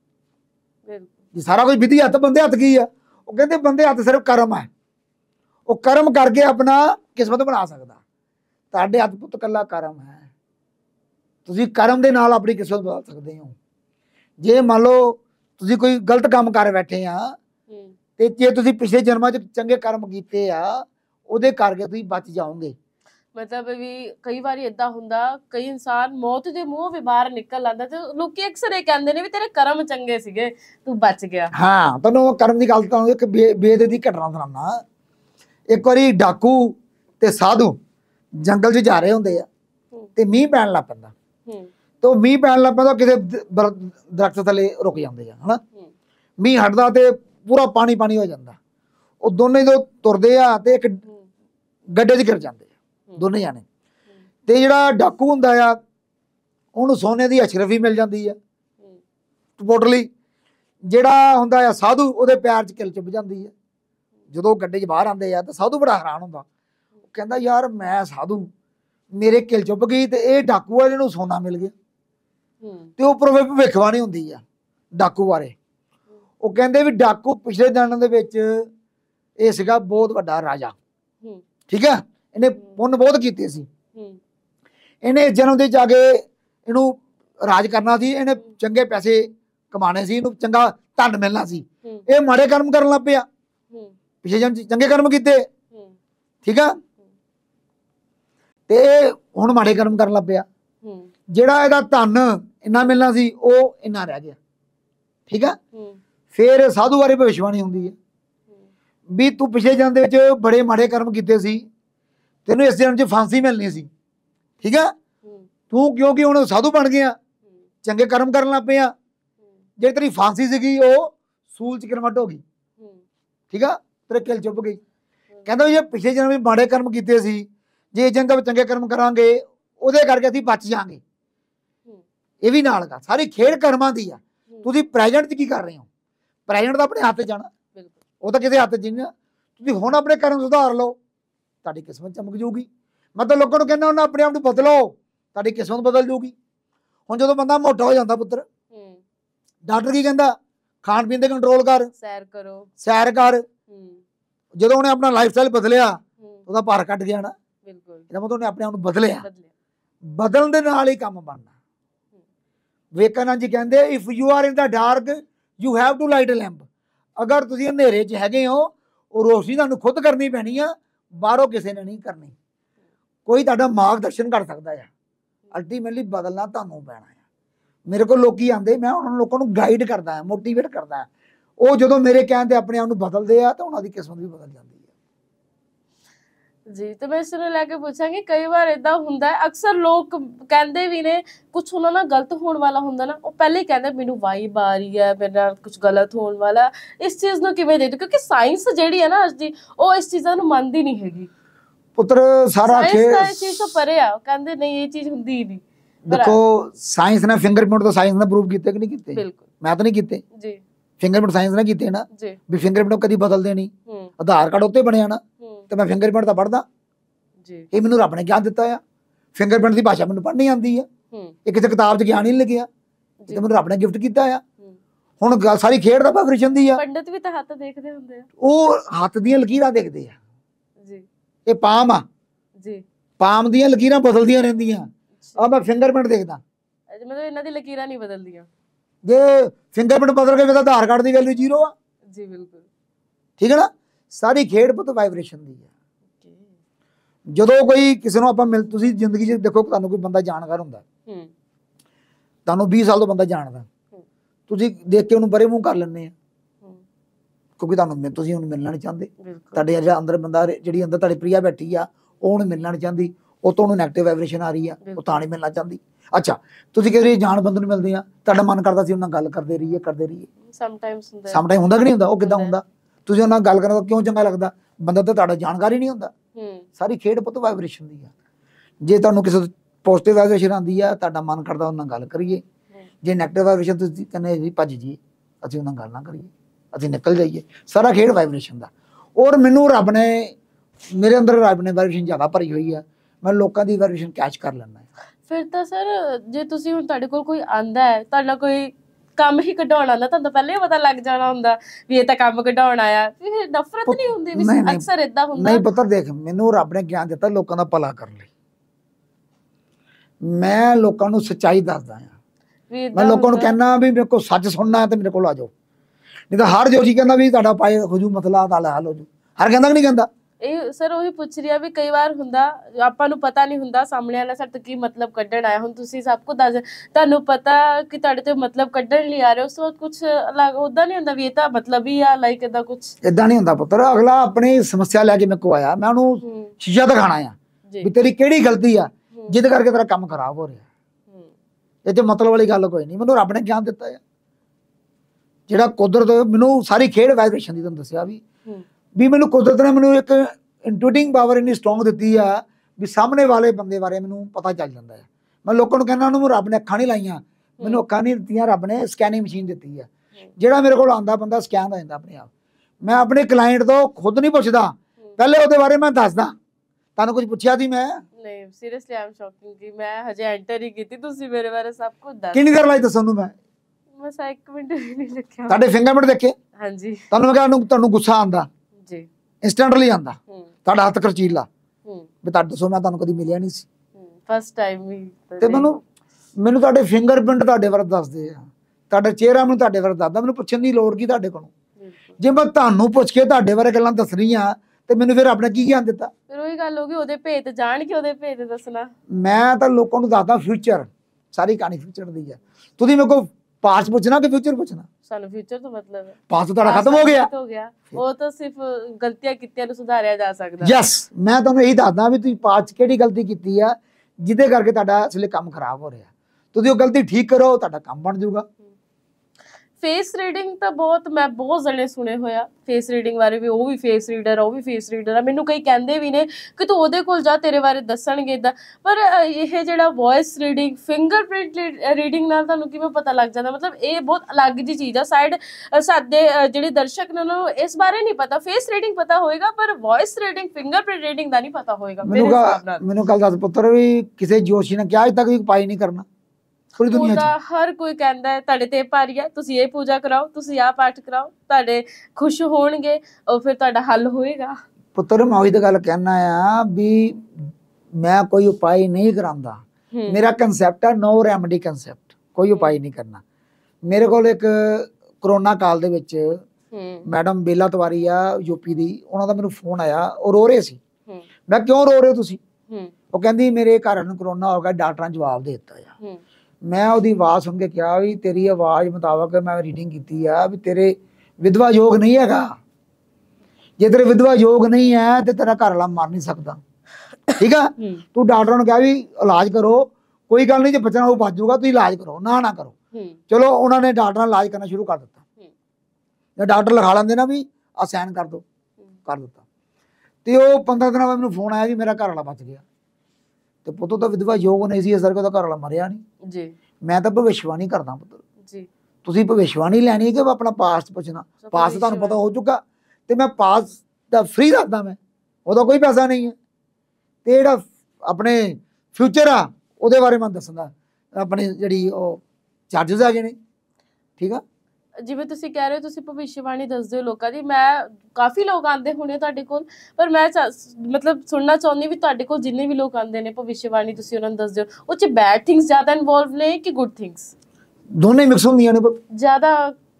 ਜੇ ਸਾਰਾ ਕੁਝ ਵਿਧੀ ਹੱਥ, ਬੰਦੇ ਹੱਥ ਕੀ ਆ? ਉਹ ਕਹਿੰਦੇ ਬੰਦੇ ਹੱਥ ਸਿਰਫ ਕਰਮ ਹੈ। ਉਹ ਕਰਮ ਕਰਕੇ ਆਪਣਾ ਕਿਸਮਤ ਬਣਾ ਸਕਦਾ। ਤੁਹਾਡੇ ਹੱਥ ਪੁੱਤ ਕੱਲਾ ਕਰਮ ਹੈ। ਤੁਸੀਂ ਕਰਮ ਦੇ ਨਾਲ ਆਪਣੀ ਕਿਸਮਤ ਬਣਾ ਸਕਦੇ ਹੋ। ਜੇ ਮੰਨ ਲਓ ਤੁਸੀਂ ਕੋਈ ਗਲਤ ਕੰਮ ਕਰ ਬੈਠੇ ਆ, ਤੇ ਜੇ ਤੁਸੀਂ ਪਿਛਲੇ ਜਨਮਾਂ 'ਚ ਚੰਗੇ ਕਰਮ ਕੀਤੇ ਆ, ਉਹਦੇ ਕਰਕੇ ਤੁਸੀਂ ਬਚ ਜਾਓਗੇ। ਮਤਲਬ ਵੀ ਕਈ ਵਾਰੀ ਏਦਾਂ ਹੁੰਦਾ, ਕਈ ਇਨਸਾਨ ਮੌਤ ਦੇ ਮੂੰਹ ਵੀ ਬਾਹਰ ਨਿਕਲ ਆਉਂਦਾ, ਤੇ ਲੋਕੀ ਅਕਸਰ ਇਹ ਕਹਿੰਦੇ ਨੇ ਵੀ ਤੇਰੇ ਕਰਮ ਚੰਗੇ ਸੀਗੇ, ਤੂੰ ਬਚ ਗਿਆ। ਹਾਂ, ਤੁਹਾਨੂੰ ਕਰਮ ਦੀ ਗੱਲ ਤਾਂ ਇੱਕ ਬੇਦ ਦੀ ਘਟਨਾ ਸੁਣਾਉਣਾ। ਇੱਕ ਵਾਰੀ ਡਾਕੂ ਤੇ ਸਾਧੂ ਜੰਗਲ 'ਚ ਜਾ ਰਹੇ ਹੁੰਦੇ ਆ, ਤੇ ਮੀਂਹ ਪੈਣ ਲੱਗ ਪੈਂਦਾ। ਤੇ ਮੀਂਹ ਪੈਣ ਲੱਗ ਪੈਂਦਾ, ਕਿਸੇ ਦਰਖਤ ਥੱਲੇ ਰੁਕ ਜਾਂਦੇ ਆ, ਹਨਾ। ਮੀਂਹ ਹਟਦਾ ਤੇ ਪੂਰਾ ਪਾਣੀ ਪਾਣੀ ਹੋ ਜਾਂਦਾ। ਉਹ ਦੋਨੇ ਜਦੋਂ ਤੁਰਦੇ ਆ ਤੇ ਇੱਕ ਗੱਡੇ 'ਚ ਗਿਰ ਜਾਂਦੇ ਆ ਦੋਨੇ ਜਾਣੇ। ਤੇ ਜਿਹੜਾ ਡਾਕੂ ਹੁੰਦਾ ਆ ਉਹਨੂੰ ਸੋਨੇ ਦੀ ਅਸ਼ਰਫੀ ਮਿਲ ਜਾਂਦੀ ਆ ਟੋਟਲੀ। ਜਿਹੜਾ ਹੁੰਦਾ ਆ ਸਾਧੂ, ਉਹਦੇ ਪੈਰ 'ਚ ਕਿੱਲ ਚੁੱਭ ਜਾਂਦੀ ਆ। ਜਦੋਂ ਗੱਡੇ 'ਚ ਬਾਹਰ ਆਉਂਦੇ ਆ ਤਾਂ ਸਾਧੂ ਬੜਾ ਹੈਰਾਨ ਹੁੰਦਾ। ਉਹ ਕਹਿੰਦਾ ਯਾਰ ਮੈਂ ਸਾਧੂ, ਮੇਰੇ ਕਿੱਲ ਚੁੱਭ ਗਈ, ਤੇ ਇਹ ਡਾਕੂ ਆ ਜਿਹਨੂੰ ਸੋਨਾ ਮਿਲ ਗਿਆ। ਤੇ ਉੱਪਰੋਂ ਭਵਿੱਖਬਾਣੀ ਹੁੰਦੀ ਆ ਡਾਕੂ ਬਾਰੇ। ਉਹ ਕਹਿੰਦੇ ਵੀ ਡਾਕੂ ਪਿਛਲੇ ਜਨਮ ਦੇ ਵਿੱਚ ਇਹ ਸੀਗਾ ਬਹੁਤ ਵੱਡਾ ਰਾਜਾ। ਠੀਕ ਹੈ। ਇਹਨੇ ਪੁੰਨ ਬਹੁਤ ਕੀਤੇ ਸੀ। ਇਹਨੇ ਜਨਮ ਦੇ ਜਾ ਕੇ ਇਹਨੂੰ ਰਾਜ ਕਰਨਾ ਸੀ, ਇਹਨੇ ਚੰਗੇ ਪੈਸੇ ਕਮਾਣੇ ਸੀ, ਇਹਨੂੰ ਚੰਗਾ ਧਨ ਮਿਲਣਾ ਸੀ। ਇਹ ਮਾੜੇ ਕਰਮ ਕਰਨ ਲੱਗ ਪਿਆ, ਪਿਛਲੇ ਜਨਮ 'ਚ ਚੰਗੇ ਕਰਮ ਕੀਤੇ। ਠੀਕ ਆ। ਤੇ ਹੁਣ ਮਾੜੇ ਕਰਮ ਕਰਨ ਲੱਗ ਪਿਆ। ਜਿਹੜਾ ਇਹਦਾ ਧਨ ਇੰਨਾ ਮਿਲਣਾ ਸੀ ਉਹ ਇੰਨਾ ਰਹਿ ਗਿਆ। ਠੀਕ ਆ। ਫਿਰ ਸਾਧੂ ਬਾਰੇ ਭਵਿੱਖਬਾਣੀ ਹੁੰਦੀ ਹੈ ਵੀ ਤੂੰ ਪਿਛਲੇ ਜਨਮ ਦੇ ਵਿੱਚ ਬੜੇ ਮਾੜੇ ਕਰਮ ਕੀਤੇ ਸੀ, ਤੈਨੂੰ ਇਸ ਜਨਮ 'ਚ ਫਾਂਸੀ ਮਿਲਣੀ ਸੀ। ਠੀਕ ਆ। ਤੂੰ ਕਿਉਂਕਿ ਹੁਣ ਸਾਧੂ ਬਣ ਗਿਆ, ਚੰਗੇ ਕਰਮ ਕਰਨ ਲੱਗ ਪਿਆ, ਜਿਹੜੀ ਤੇਰੀ ਫਾਂਸੀ ਸੀਗੀ ਉਹ ਸੂਲ 'ਚ ਕਨਵਰਟ ਹੋ ਗਈ। ਠੀਕ ਆ। ਤੇਰੇ ਕਿੱਲ ਚੁੱਭ ਗਈ। ਕਹਿੰਦਾ ਜੇ ਪਿਛਲੇ ਜਨਮ ਵਿੱਚ ਮਾੜੇ ਕਰਮ ਕੀਤੇ ਸੀ, ਜੇ ਇਸ ਜਨਮ ਵਿੱਚ ਚੰਗੇ ਕਰਮ ਕਰਾਂਗੇ ਉਹਦੇ ਕਰਕੇ ਅਸੀਂ ਬਚ ਜਾਵਾਂਗੇ। ਇਹ ਵੀ ਨਾਲ ਗਾ, ਸਾਰੀ ਖੇਡ ਕਰਮਾਂ ਦੀ ਆ। ਤੁਸੀਂ ਪ੍ਰੈਜੈਂਟ 'ਚ ਕੀ ਕਰ ਰਹੇ ਹੋ? ਪ੍ਰੈਜੈਂਟ ਤਾਂ ਆਪਣੇ ਹੱਥ 'ਚ ਜਾਣਾ, ਉਹ ਤਾਂ ਕਿਸੇ ਹੱਥ 'ਚ ਨਹੀਂ। ਤੁਸੀਂ ਹੁਣ ਆਪਣੇ ਕਰਮ ਸੁਧਾਰ ਲਓ, ਤੁਹਾਡੀ ਕਿਸਮਤ ਚਮਕ ਜਾਊਗੀ। ਮਤਲਬ ਲੋਕਾਂ ਨੂੰ ਕਹਿੰਦਾ ਉਹਨਾਂ ਆਪਣੇ ਆਪ ਨੂੰ ਬਦਲੋ, ਤੁਹਾਡੀ ਕਿਸਮਤ ਬਦਲ ਜਾਊਗੀ। ਹੁਣ ਜਦੋਂ ਬੰਦਾ ਮੋਟਾ ਹੋ ਜਾਂਦਾ ਪੁੱਤਰ, ਡਾਕਟਰ ਕੀ ਕਹਿੰਦਾ? ਖਾਣ ਪੀਣ ਤੇ ਕੰਟਰੋਲ ਕਰ, ਸੈਰ ਕਰੋ, ਸੈਰ ਕਰ। ਜਦੋਂ ਉਹਨੇ ਆਪਣਾ ਲਾਈਫ ਸਟਾਈਲ ਬਦਲਿਆ, ਉਹਦਾ ਭਾਰ ਘਟ ਗਿਆ ਨਾ। ਇਹਦਾ ਮਤਲਬ ਉਹਨੇ ਆਪਣੇ ਆਪ ਨੂੰ ਬਦਲਿਆ। ਬਦਲਣ ਦੇ ਨਾਲ ਹੀ ਕੰਮ ਬਣਨਾ। ਵਿਵੇਕਾਨੰਦ ਜੀ ਕਹਿੰਦੇ if you are in the dark you have to light a lamp. ਅਗਰ ਤੁਸੀਂ ਹਨੇਰੇ 'ਚ ਹੈਗੇ ਹੋ, ਉਹ ਰੋਸ਼ਨੀ ਤੁਹਾਨੂੰ ਖੁਦ ਕਰਨੀ ਪੈਣੀ ਆ, ਬਾਹਰੋਂ ਕਿਸੇ ਨੇ ਨਹੀਂ ਕਰਨੀ। ਕੋਈ ਤੁਹਾਡਾ ਮਾਰਗਦਰਸ਼ਨ ਕਰ ਸਕਦਾ ਆ, ਅਲਟੀਮੇਟਲੀ ਬਦਲਣਾ ਤੁਹਾਨੂੰ ਪੈਣਾ ਆ। ਮੇਰੇ ਕੋਲ ਲੋਕੀ ਆਉਂਦੇ, ਮੈਂ ਉਹਨਾਂ ਨੂੰ ਲੋਕਾਂ ਨੂੰ ਗਾਈਡ ਕਰਦਾ ਹਾਂ, ਮੋਟੀਵੇਟ ਕਰਦਾ ਹਾਂ। ਉਹ ਜਦੋਂ ਮੇਰੇ ਕਹਿਣ ਤੇ ਆਪਣੇ ਆਪ ਨੂੰ ਬਦਲਦੇ ਆ ਤਾਂ ਉਹਨਾਂ ਦੀ ਕਿਸਮਤ ਵੀ ਬਦਲ ਜਾਂਦੀ ਹੈ। ਜੀ। ਤੇ ਮੈਂ ਇਸ ਨੂੰ ਲੈ ਕੇ ਪੁੱਛਾਂਗੀ, ਕਈ ਵਾਰ ਏਦਾਂ ਹੁੰਦਾ ਹੈ, ਅਕਸਰ ਲੋਕ ਕਹਿੰਦੇ ਵੀ ਨੇ ਕੁਛ ਉਹਨਾਂ ਨਾਲ ਗਲਤ ਹੋਣ ਵਾਲਾ ਹੁੰਦਾ ਨਾ, ਉਹ ਪਹਿਲੇ ਹੀ ਕਹਿੰਦੇ ਮੈਨੂੰ ਵਾਈਬ ਆ ਰਹੀ ਹੈ, ਮੇਰੇ ਨਾਲ ਕੁਝ ਗਲਤ ਹੋਣ ਵਾਲਾ। ਇਸ ਚੀਜ਼ ਨੂੰ ਕਿਵੇਂ ਦੇਖਦੇ? ਕਿਉਂਕਿ ਸਾਇੰਸ ਜਿਹੜੀ ਹੈ ਨਾ ਅੱਜ ਦੀ, ਉਹ ਇਸ ਚੀਜ਼ਾਂ ਨੂੰ ਮੰਨਦੀ ਨਹੀਂ ਹੈਗੀ। ਪੁੱਤਰ ਸਾਰਾ ਖੇਡ ਇਸ ਚੀਜ਼ ਤੋਂ ਪਰੇ ਆ, ਕਹਿੰਦੇ ਨਹੀਂ ਇਹ ਚੀਜ਼ ਹੁੰਦੀ ਹੀ ਨਹੀਂ। ਦੇਖੋ ਸਾਇੰਸ ਨੇ ਫਿੰਗਰਪ੍ਰਿੰਟ ਤਾਂ ਸਾਇੰਸ ਨੇ ਪ੍ਰੂਵ ਕੀਤੇ ਕਿ ਨਹੀਂ ਕੀਤੇ? ਬਿਲਕੁਲ। ਮੈਂ ਤਾਂ ਨਹੀਂ ਕੀਤੇ ਜੀ। ਫਿੰਗਰਪ੍ਰਿੰਟ ਸਾਇੰਸ ਨੇ ਕੀਤੇ ਨਾ ਜੀ। ਵੀ ਫਿੰਗਰਪ੍ਰਿੰਟ ਕਦੀ ਬਦਲਦੇ ਨਹੀਂ, ਆਧਾਰ ਕਾਰਡ ਉੱਤੇ ਬਣਿਆ ਨਾ, ਤੇ ਮੈਂ ਫਿੰਗਰਪ੍ਰਿੰਟ ਤਾਂ ਪੜ੍ਹਦਾ ਜੀ। ਇਹ ਮੈਨੂੰ ਰੱਬ ਨੇ ਗਿਆਨ ਦਿੱਤਾ ਆ। ਫਿੰਗਰਪ੍ਰਿੰਟ ਦੀ ਭਾਸ਼ਾ ਮੈਨੂੰ ਪੜ੍ਹਨੀ ਆਉਂਦੀ ਆ, ਇਹ ਕਿਸੇ ਕਿਤਾਬ 'ਚ ਗਿਆਨ ਹੀ ਨਹੀਂ ਲਿਖਿਆ, ਇਹ ਮੈਨੂੰ ਰੱਬ ਨੇ ਗਿਫਟ ਕੀਤਾ ਆ। ਹੁਣ ਗੱਲ ਸਾਰੀ ਖੇਡ ਦਾ ਵਾਈਬ੍ਰੇਸ਼ਨ ਦੀ ਆ। ਪੰਡਿਤ ਵੀ ਤਾਂ ਹੱਥ ਦੇਖਦੇ ਹੁੰਦੇ ਆ, ਉਹ ਹੱਥ ਦੀਆਂ ਲਕੀਰਾਂ ਦੇਖਦੇ ਆ ਜੀ। ਇਹ ਪਾਮ ਆ ਜੀ, ਪਾਮ ਦੀਆਂ ਲਕੀਰਾਂ ਬਦਲਦੀਆਂ ਰਹਿੰਦੀਆਂ। ਆ ਮੈਂ ਫਿੰਗਰਪ੍ਰਿੰਟ ਦੇਖਦਾ, ਮਤਲਬ ਇਹਨਾਂ ਦੀ ਲਕੀਰਾਂ ਨਹੀਂ ਬਦਲਦੀਆਂ। ਜੇ ਫਿੰਗਰਪ੍ਰਿੰਟ ਬਦਲ ਕੇ ਫਿਰ ਆਧਾਰ ਕਾਰਡ ਦੀ ਵੈਲਿਊ 0 ਆ। ਜੀ ਬਿਲਕੁਲ, ਠੀਕ ਹੈ ਨਾ। ਸਾਰੀ ਖੇਡ ਪੁੱਤ ਵਾਈਬ੍ਰੇਸ਼ਨ ਦੀ ਆ। ਜਦੋਂ ਕੋਈ ਕਿਸੇ ਨੂੰ ਆਪਾਂ ਤੁਸੀਂ ਜ਼ਿੰਦਗੀ 'ਚ ਦੇਖੋ, ਤੁਹਾਨੂੰ ਕੋਈ ਬੰਦਾ ਜਾਣਕਾਰ ਹੁੰਦਾ, ਤੁਹਾਨੂੰ 20 ਸਾਲ ਤੋਂ ਬੰਦਾ ਜਾਣਦਾ, ਤੁਸੀਂ ਦੇਖ ਕੇ ਉਹਨੂੰ ਬਰੇ ਮੂੰਹ ਕਰ ਲੈਂਦੇ ਆ, ਕਿਉਂਕਿ ਤੁਸੀਂ ਉਹਨੂੰ ਮਿਲਣਾ ਨਹੀਂ ਚਾਹੁੰਦੇ। ਤੁਹਾਡੇ ਜਿਹੜਾ ਅੰਦਰ ਬੰਦਾ, ਜਿਹੜੀ ਅੰਦਰ ਤੁਹਾਡੀ ਪ੍ਰਿਆ ਬੈਠੀ ਆ, ਉਹ ਉਹਨੂੰ ਮਿਲਣਾ ਨਹੀਂ ਚਾਹੁੰਦੀ, ਉਹ ਤੋਂ ਉਹਨੂੰ ਨੈਗੇਟਿਵ ਵਾਈਬ੍ਰੇਸ਼ਨ ਆ ਰਹੀ ਆ, ਉਹ ਤਾਂ ਨਹੀਂ ਮਿਲਣਾ ਚਾਹੁੰਦੀ। ਅੱਛਾ, ਤੁਸੀਂ ਕਿਸੇ ਜਾਣ ਬੰਦੇ ਨੂੰ ਮਿਲਦੇ ਆ, ਤੁਹਾਡਾ ਮਨ ਕਰਦਾ ਸੀ ਉਹਨਾਂ ਨਾਲ ਗੱਲ ਕਰਦੇ ਰਹੀਏ। ਸਮਟਾਈਮ ਹੁੰਦਾ ਕਿ ਨਹੀਂ ਹੁੰਦਾ? ਉਹ ਕਿੱਦਾਂ ਹੁੰਦਾ? ਤੁਸੀਂ ਉਹਨਾਂ ਨਾਲ ਗੱਲ ਕਰਨ ਦਾ ਕਿਉਂ ਚੰਗਾ ਲੱਗਦਾ? ਬੰਦਾ ਤਾਂ ਤੁਹਾਡਾ ਜਾਣਕਾਰ ਹੀ ਨਹੀਂ ਹੁੰਦਾ। ਸਾਰੀ ਖੇਡ ਪੁੱਤ ਵਾਈਬ੍ਰੇਸ਼ਨ ਦੀ ਆ। ਜੇ ਤੁਹਾਨੂੰ ਕਿਸੇ ਪੋਜ਼ਿਟਿਵ ਵਾਈਬ੍ਰੇਸ਼ਨ ਆਉਂਦੀ ਆ, ਤੁਹਾਡਾ ਮਨ ਕਰਦਾ ਉਹਨਾਂ ਨਾਲ ਗੱਲ ਕਰੀਏ। ਜੇ ਨੈਗੇਟਿਵ ਵਾਈਬ੍ਰੇਸ਼ਨ ਤੁਸੀਂ ਕਹਿੰਦੇ ਜੀ ਭੱਜ ਜਾਈਏ, ਅਸੀਂ ਉਹਨਾਂ ਨਾਲ ਗੱਲ ਨਾ ਕਰੀਏ, ਅਸੀਂ ਨਿਕਲ ਜਾਈਏ। ਸਾਰਾ ਖੇਡ ਵਾਈਬ੍ਰੇਸ਼ਨ ਦਾ। ਔਰ ਮੈਨੂੰ ਰੱਬ ਨੇ, ਮੇਰੇ ਅੰਦਰ ਰੱਬ ਨੇ ਵਾਈਬ੍ਰੇਸ਼ਨ ਜ਼ਿਆਦਾ ਭਰੀ ਹੋਈ ਆ, ਮੈਂ ਲੋਕਾਂ ਦੀ ਵਾਈਬ੍ਰੇਸ਼ਨ ਕੈਚ ਕਰ ਲੈਂਦਾ। ਫਿਰ ਤਾਂ ਸਰ ਜੇ ਤੁਸੀਂ ਹੁਣ ਤੁਹਾਡੇ ਕੋਲ ਕੋਈ ਆਂਦਾ ਹੈ, ਤੁਹਾਡਾ ਕੋਈ ਕੰਮ ਹੀ ਕਢਾਉਣ ਆਉਂਦਾ, ਤੁਹਾਨੂੰ ਪਹਿਲੇ ਹੀ ਪਤਾ ਲੱਗ ਜਾਣਾ ਹੁੰਦਾ ਵੀ ਇਹ ਤਾਂ ਕੰਮ ਕਢਾਉਣ ਆਇਆ, ਫਿਰ ਨਫ਼ਰਤ ਨਹੀਂ ਹੁੰਦੀ? ਵੀ ਅਕਸਰ ਇਦਾਂ ਹੁੰਦਾ। ਨਹੀਂ ਪੁੱਤਰ, ਦੇਖ ਮੈਨੂੰ ਰੱਬ ਨੇ ਗਿਆਨ ਦਿੱਤਾ ਲੋਕਾਂ ਦਾ ਭਲਾ ਕਰਨ ਲਈ। ਮੈਂ ਲੋਕਾਂ ਨੂੰ ਸੱਚਾਈ ਦੱਸਦਾ ਆ। ਮੈਂ ਲੋਕਾਂ ਨੂੰ ਕਹਿੰਦਾ ਵੀ ਮੇਰੇ ਕੋਲ ਸੱਚ ਸੁਣਨਾ ਤੇ ਮੇਰੇ ਕੋਲ ਆ ਜਾਓ, ਨਹੀਂ ਤਾਂ ਹਰ ਜੋਸ਼ੀ ਕਹਿੰਦਾ ਵੀ ਤੁਹਾਡਾ ਪਾਏ ਹੋ ਜੂ, ਮਸਲਾ ਦਾ ਹੱਲ ਹੋ ਜੂ। ਹਰ ਕਹਿੰਦਾ ਕਿ ਨਹੀਂ ਕਹਿੰਦਾ? ਇਹ ਸਰ ਉਹੀ ਪੁੱਛ ਰਹੀ ਆ ਵੀ ਕਈ ਵਾਰ ਹੁੰਦਾ ਆਪਾਂ ਨੂੰ ਪਤਾ ਨਹੀਂ ਹੁੰਦਾ ਸਾਹਮਣੇ ਵਾਲਾ ਸਾਡੇ ਤੋਂ ਕੀ ਮਤਲਬ ਕੱਢਣ ਆਇਆ। ਹੁਣ ਤੁਸੀਂ ਸਭ ਕੁਝ ਦੱਸ, ਤੁਹਾਨੂੰ ਪਤਾ ਕਿ ਤੁਹਾਡੇ ਤੋਂ ਮਤਲਬ ਕੱਢਣ ਲਈ ਆ ਰਹੇ ਹੋ, ਉਸ ਵਕਤ ਕੁਝ ਅਲੱਗ ਉਦਾਂ ਨਹੀਂ ਹੁੰਦਾ ਵੀ ਇਹ ਤਾਂ ਮਤਲਬ ਹੀ ਆ, ਲਾਈਕ ਏਦਾਂ ਕੁਝ ਏਦਾਂ ਨਹੀਂ ਹੁੰਦਾ ਪੁੱਤਰ। ਅਗਲਾ ਆਪਣੀ ਸਮੱਸਿਆ ਲੈ ਕੇ ਮੇਰੇ ਕੋਲ ਆਇਆ, ਮੈਂ ਉਹਨੂੰ ਸ਼ੀਸ਼ਾ ਦਿਖਾਣਾ ਆ ਵੀ ਤੇਰੀ ਕਿਹੜੀ ਗਲਤੀ ਆ ਜਿਹਦੇ ਕਰਕੇ ਤੇਰਾ ਕੰਮ ਖਰਾਬ ਹੋ ਰਿਹਾ। ਇਹ ਤੇ ਮਤਲਬ ਵਾਲੀ ਗੱਲ ਕੋਈ ਨਹੀਂ। ਮੈਨੂੰ ਰੱਬ ਨੇ ਗਿਆਨ ਦਿੱਤਾ ਆ, ਜਿਹੜਾ ਕੁਦਰਤ ਮੈਨੂੰ ਸਾਰੀ ਖੇਡ ਵਾਈਬ੍ਰੇਸ਼ਨ ਦੀ ਤੁਹਾਨੂੰ ਦੱਸਿਆ ਵੀ ਮੈਨੂੰ ਕੁਦਰਤ ਨੇ ਮੈਨੂੰ ਇੱਕ ਇੰਟੂਟਿੰਗ ਪਾਵਰ ਇੰਨੀ ਸਟਰੋਂਗ ਦਿੱਤੀ ਆ ਵੀ ਸਾਹਮਣੇ ਵਾਲੇ ਬੰਦੇ ਬਾਰੇ ਮੈਨੂੰ ਪਤਾ ਚੱਲ ਜਾਂਦਾ ਹੈ। ਮੈਂ ਲੋਕਾਂ ਨੂੰ ਕਹਿੰਦਾ ਉਹਨੂੰ ਰੱਬ ਨੇ ਅੱਖਾਂ ਨਹੀਂ ਲਾਈਆਂ, ਮੈਨੂੰ ਅੱਖਾਂ ਨਹੀਂ ਦਿੱਤੀਆਂ, ਰੱਬ ਨੇ ਸਕੈਨਿੰਗ ਮਸ਼ੀਨ ਦਿੱਤੀ ਆ। ਜਿਹੜਾ ਮੇਰੇ ਕੋਲ ਆਉਂਦਾ ਬੰਦਾ ਸਕੈਨ ਹੋ ਜਾਂਦਾ ਆਪਣੇ ਆਪ। ਮੈਂ ਆਪਣੇ ਕਲਾਇੰਟ ਤੋਂ ਖੁਦ ਨਹੀਂ ਪੁੱਛਦਾ, ਪਹਿਲੇ ਉਹਦੇ ਬਾਰੇ ਮੈਂ ਦੱਸਦਾ। ਤੁਹਾਨੂੰ ਕੁਝ ਪੁੱਛਿਆ ਸੀ ਮੈਂ? ਨਹੀਂ, ਸੀਰੀਅਸਲੀ ਆਈ ਐਮ ਸ਼ੌਕਿੰਗ ਕਿ ਮੈਂ ਹਜੇ ਐਂਟਰ ਹੀ ਕੀਤੀ, ਤੁਸੀਂ ਮੇਰੇ ਬਾਰੇ ਸਭ ਕੁਝ ਦੱਸ। ਕਿੰਨੀ ਦੇਰ ਲਾਈ ਦੱਸਣ ਨੂੰ? ਮੈਂ ਬਸ 1 ਮਿੰਟ ਵੀ ਨਹੀਂ ਰੱਖਿਆ। ਤੁਹਾਡੇ ਫਿੰਗਰਪ੍ਰਿੰਟ ਦੇਖੇ? ਹਾਂਜੀ। ਤੁਹਾਨੂੰ ਮੈਂ ਕਿਹਾ ਤੁਹਾਨੂੰ ਗੁੱਸਾ ਆਉਂਦਾ ਜੀ, ਇੰਸਟੈਂਟਲੀ ਆਉਂਦਾ, ਤੁਹਾਡਾ ਹੱਥ ਖਰਚੀਲਾ ਵੀ ਤੁਹਾਡੇ ਦੱਸੋ ਮੈਂ ਤੁਹਾਨੂੰ ਕਦੀ ਮਿਲਿਆ ਨਹੀਂ ਸੀ, ਫਸਟ ਟਾਈਮ ਵੀ। ਤੇ ਮੈਨੂੰ ਤੁਹਾਡੇ ਫਿੰਗਰਪ੍ਰਿੰਟ ਤੁਹਾਡੇ ਬਾਰੇ ਦੱਸਦੇ ਆ, ਤੁਹਾਡਾ ਚਿਹਰਾ ਮੈਨੂੰ ਤੁਹਾਡੇ ਬਾਰੇ ਦੱਸਦਾ। ਮੈਨੂੰ ਪੁੱਛਣ ਦੀ ਲੋੜ ਕੀ ਤੁਹਾਡੇ ਕੋਲੋਂ? ਜੇ ਮੈਂ ਤੁਹਾਨੂੰ ਪੁੱਛ ਕੇ ਤੁਹਾਡੇ ਬਾਰੇ ਗੱਲਾਂ ਦੱਸਣੀਆਂ ਤੇ ਮੈਨੂੰ ਫਿਰ ਆਪਣੇ ਕੀ ਗਿਆਨ ਦਿੱਤਾ? ਫਿਰ ਉਹੀ ਗੱਲ ਹੋ ਗਈ, ਉਹਦੇ ਭੇਤ ਜਾਣ ਕੇ ਉਹਦੇ ਭੇਤ ਦੱਸਣਾ। ਮੈਂ ਤਾਂ ਲੋਕਾਂ ਨੂੰ ਦੱਸਦਾ ਫਿਊਚਰ, ਸਾਰੀ ਕਹਾਣੀ ਫਿਊਚਰ ਦੀ ਹੈ। ਤੁਸੀਂ ਮੇਰੇ ਕੋਲ ਪਾਸਟ ਪੁੱਛਣਾ ਕਿ ਫਿਊਚਰ ਪੁੱਛਣਾ? ਸਾਨੂੰ ਫਿਊਚਰ ਤੋਂ ਮਤਲਬ ਹੈ, ਪਾਸਟ ਤੁਹਾਡਾ ਖਤਮ ਹੋ ਗਿਆ, ਉਹ ਤਾਂ ਸਿਰਫ ਗਲਤੀਆਂ ਕੀਤੀਆਂ ਨੂੰ ਸੁਧਾਰਿਆ ਜਾ ਸਕਦਾ। ਯੈਸ, ਮੈਂ ਤੁਹਾਨੂੰ ਇਹੀ ਦੱਸਦਾ ਵੀ ਤੁਸੀਂ ਪਾਸਟ ਕਿਹੜੀ ਗਲਤੀ ਕੀਤੀ ਆ ਜਿਹਦੇ ਕਰਕੇ ਤੁਹਾਡਾ ਇਸ ਵੇਲੇ ਕੰਮ ਖਰਾਬ ਹੋ ਰਿਹਾ। ਤੁਸੀਂ ਉਹ ਗਲਤੀ ਠੀਕ ਕਰੋ, ਤੁਹਾਡਾ ਕੰਮ ਬਣ ਜਾਊਗਾ। ਫੇਸ ਰੀਡਿੰਗ ਤਾਂ ਮੈਂ ਬਹੁਤ ਜਣੇ ਸੁਣੇ ਹੋਇਆ ਫੇਸ ਰੀਡਿੰਗ ਬਾਰੇ ਵੀ, ਉਹ ਵੀ ਫੇਸ ਰੀਡਰ ਆ, ਉਹ ਵੀ ਫੇਸ ਰੀਡਰ ਆ। ਮੈਨੂੰ ਕਈ ਕਹਿੰਦੇ ਵੀ ਨੇ ਕਿ ਤੂੰ ਉਹਦੇ ਕੋਲ ਜਾ, ਤੇਰੇ ਬਾਰੇ ਦੱਸਣਗੇ ਇੱਦਾਂ। ਪਰ ਇਹ ਜਿਹੜਾ ਵੌਇਸ ਰੀਡਿੰਗ, ਫਿੰਗਰਪ੍ਰਿੰਟ ਰੀਡਿੰਗ ਨਾਲ ਤੁਹਾਨੂੰ ਕਿਵੇਂ ਪਤਾ ਲੱਗ ਜਾਂਦਾ? ਮਤਲਬ ਇਹ ਬਹੁਤ ਅਲੱਗ ਜਿਹੀ ਚੀਜ਼ ਆ। ਸਾਡੇ ਜਿਹੜੇ ਦਰਸ਼ਕ ਨੇ ਉਹਨਾਂ ਨੂੰ ਇਸ ਬਾਰੇ ਨਹੀਂ ਪਤਾ। ਫੇਸ ਰੀਡਿੰਗ ਪਤਾ ਹੋਏਗਾ ਪਰ ਵੌਇਸ ਰੀਡਿੰਗ, ਫਿੰਗਰਪ੍ਰਿੰਟ ਰੀਡਿੰਗ ਦਾ ਨਹੀਂ ਪਤਾ ਹੋਏਗਾ ਮੇਰੇ ਹਿਸਾਬ ਨਾਲ। ਮੈਨੂੰ ਕੱਲ ਦੱਸ ਪੁੱਤਰ ਵੀ ਕਿਸੇ ਜੋਸ਼ੀ ਨੇ ਕਿਹਾ ਅੱਜ ਤੱਕ ਵੀ ਉਪਾਅ ਨਹੀਂ ਕਰਨਾ? ਹਰ ਕੋਈ ਕਹਿੰਦਾ ਹੈ ਤੁਹਾਡੇ ਤੇ ਭਾਰੀ ਹੈ, ਤੁਸੀਂ ਇਹ ਪੂਜਾ ਕਰਾਓ, ਤੁਸੀਂ ਆਹ ਪਾਠ ਕਰਾਓ, ਤੁਹਾਡੇ ਖੁਸ਼ ਹੋਣਗੇ, ਉਹ ਫਿਰ ਤੁਹਾਡਾ ਹੱਲ ਹੋਏਗਾ। ਪੁੱਤਰ ਮੈਂ ਉਹੀ ਤਾਂ ਗੱਲ ਕਹਿਣਾ ਆ ਵੀ ਮੈਂ ਕੋਈ ਉਪਾਅ ਨਹੀਂ ਕਰਾਂਦਾ। ਮੇਰਾ ਕਨਸੈਪਟ ਹੈ ਨੋ ਰੈਮਡੀ ਕਨਸੈਪਟ, ਕੋਈ ਉਪਾਅ ਨਹੀਂ ਕਰਨਾ। ਮੇਰੇ ਕੋਲ ਇੱਕ ਕਰੋਨਾ ਕਾਲ ਦੇ ਵਿੱਚ ਮੈਡਮ ਬੇਲਾ ਤਿਵਾਰੀ ਆ ਯੂਪੀ ਦੀ, ਉਹਨਾਂ ਦਾ ਮੈਨੂੰ ਫੋਨ ਆਇਆ, ਉਹ ਰੋ ਰਹੇ ਸੀ। ਮੈਂ ਕਿਉਂ ਰੋ ਰਹੇ ਹੋ ਤੁਸੀਂ? ਉਹ ਕਹਿੰਦੀ ਮੇਰੇ ਘਰ ਨੂੰ ਕਰੋਨਾ ਹੋ ਗਿਆ, ਡਾਕਟਰਾਂ ਨੇ ਜਵਾਬ ਦੇ ਦਿੱਤਾ ਆ। ਮੈਂ ਉਹਦੀ ਆਵਾਜ਼ ਸੁਣ ਕੇ ਕਿਹਾ ਵੀ ਤੇਰੀ ਆਵਾਜ਼ ਮੁਤਾਬਕ ਮੈਂ ਰੀਡਿੰਗ ਕੀਤੀ ਆ ਵੀ ਤੇਰੇ ਵਿਧਵਾ ਯੋਗ ਨਹੀਂ ਹੈਗਾ। ਜੇ ਤੇਰੇ ਵਿਧਵਾ ਯੋਗ ਨਹੀਂ ਹੈ ਤੇ ਤੇਰਾ ਘਰ ਵਾਲਾ ਮਰ ਨਹੀਂ ਸਕਦਾ। ਠੀਕ ਆ, ਤੂੰ ਡਾਕਟਰਾਂ ਨੂੰ ਕਿਹਾ ਵੀ ਇਲਾਜ ਕਰੋ, ਕੋਈ ਗੱਲ ਨਹੀਂ, ਜੇ ਬਚਣਾ ਉਹ ਬਚ ਜਾਊਗਾ, ਤੁਸੀਂ ਇਲਾਜ ਕਰੋ, ਨਾ ਕਰੋ। ਚਲੋ ਉਹਨਾਂ ਨੇ ਡਾਕਟਰਾਂ ਨਾਲ ਇਲਾਜ ਕਰਨਾ ਸ਼ੁਰੂ ਕਰ ਦਿੱਤਾ। ਜੇ ਡਾਕਟਰ ਲਿਖਾ ਲੈਂਦੇ ਨਾ ਵੀ ਆ ਸਾਈਨ ਕਰ ਦੋ, ਕਰ ਦਿੱਤਾ। ਤੇ ਉਹ 15 ਦਿਨਾਂ ਬਾਅਦ ਮੈਨੂੰ ਫੋਨ ਆਇਆ ਵੀ ਮੇਰਾ ਘਰ ਵਾਲਾ ਬਚ ਗਿਆ। ਤੇ ਪੁੱਤੋ ਤਾਂ ਵਿਧਵਾ ਯੋਗ ਨਹੀਂ ਸੀ, ਇਸ ਕਰਕੇ ਉਹਦਾ ਘਰ ਵਾਲਾ ਮਰਿਆ ਨਹੀਂ ਜੀ। ਮੈਂ ਤਾਂ ਭਵਿੱਖਬਾਣੀ ਕਰਦਾ ਪੁੱਤਰ ਜੀ। ਤੁਸੀਂ ਭਵਿੱਖਬਾਣੀ ਲੈਣੀ ਹੈ ਕਿ ਆਪਣਾ ਪਾਸਟ ਪੁੱਛਣਾ? ਪਾਸਟ ਤੁਹਾਨੂੰ ਪਤਾ ਹੋ ਚੁੱਕਾ, ਤੇ ਮੈਂ ਪਾਸਟ ਦਾ ਫ੍ਰੀ ਦੱਸਦਾ, ਮੈਂ ਉਹਦਾ ਕੋਈ ਪੈਸਾ ਨਹੀਂ ਹੈ। ਤੇ ਜਿਹੜਾ ਆਪਣੇ ਫਿਊਚਰ ਆ ਉਹਦੇ ਬਾਰੇ ਮੈਂ ਦੱਸਦਾ, ਆਪਣੀ ਜਿਹੜੀ ਉਹ ਚਾਰਜਸ ਹੈਗੇ ਨੇ। ਠੀਕ ਆ, ਜਿਵੇਂ ਤੁਸੀਂ ਕਹਿ ਰਹੇ ਹੋ ਤੁਸੀਂ ਭਵਿੱਖਬਾਣੀ ਦੱਸਦੇ ਹੋ ਲੋਕਾਂ ਦੀ, ਮੈਂ ਕਾਫੀ ਲੋਕ ਆਉਂਦੇ ਹੋਣੇ ਤੁਹਾਡੇ ਕੋਲ, ਪਰ ਮੈਂ ਮਤਲਬ ਸੁਣਨਾ ਚਾਹੁੰਦੀ ਵੀ ਤੁਹਾਡੇ ਕੋਲ ਜਿੰਨੇ ਵੀ ਲੋਕ ਆਉਂਦੇ ਨੇ ਭਵਿੱਖਬਾਣੀ ਤੁਸੀਂ ਉਹਨਾਂ ਨੂੰ ਦੱਸਦੇ ਹੋ, ਉਹ 'ਚ ਬੈਡ ਥਿੰਗਸ ਜ਼ਿਆਦਾ ਇਨਵੋਲਵ ਨੇ ਕਿ ਗੁੱਡ ਥਿੰਗਸ? ਦੋਨੇ ਮਿਕਸ ਹੁੰਦੀਆਂ ਨੇ। ਜ਼ਿਆਦਾ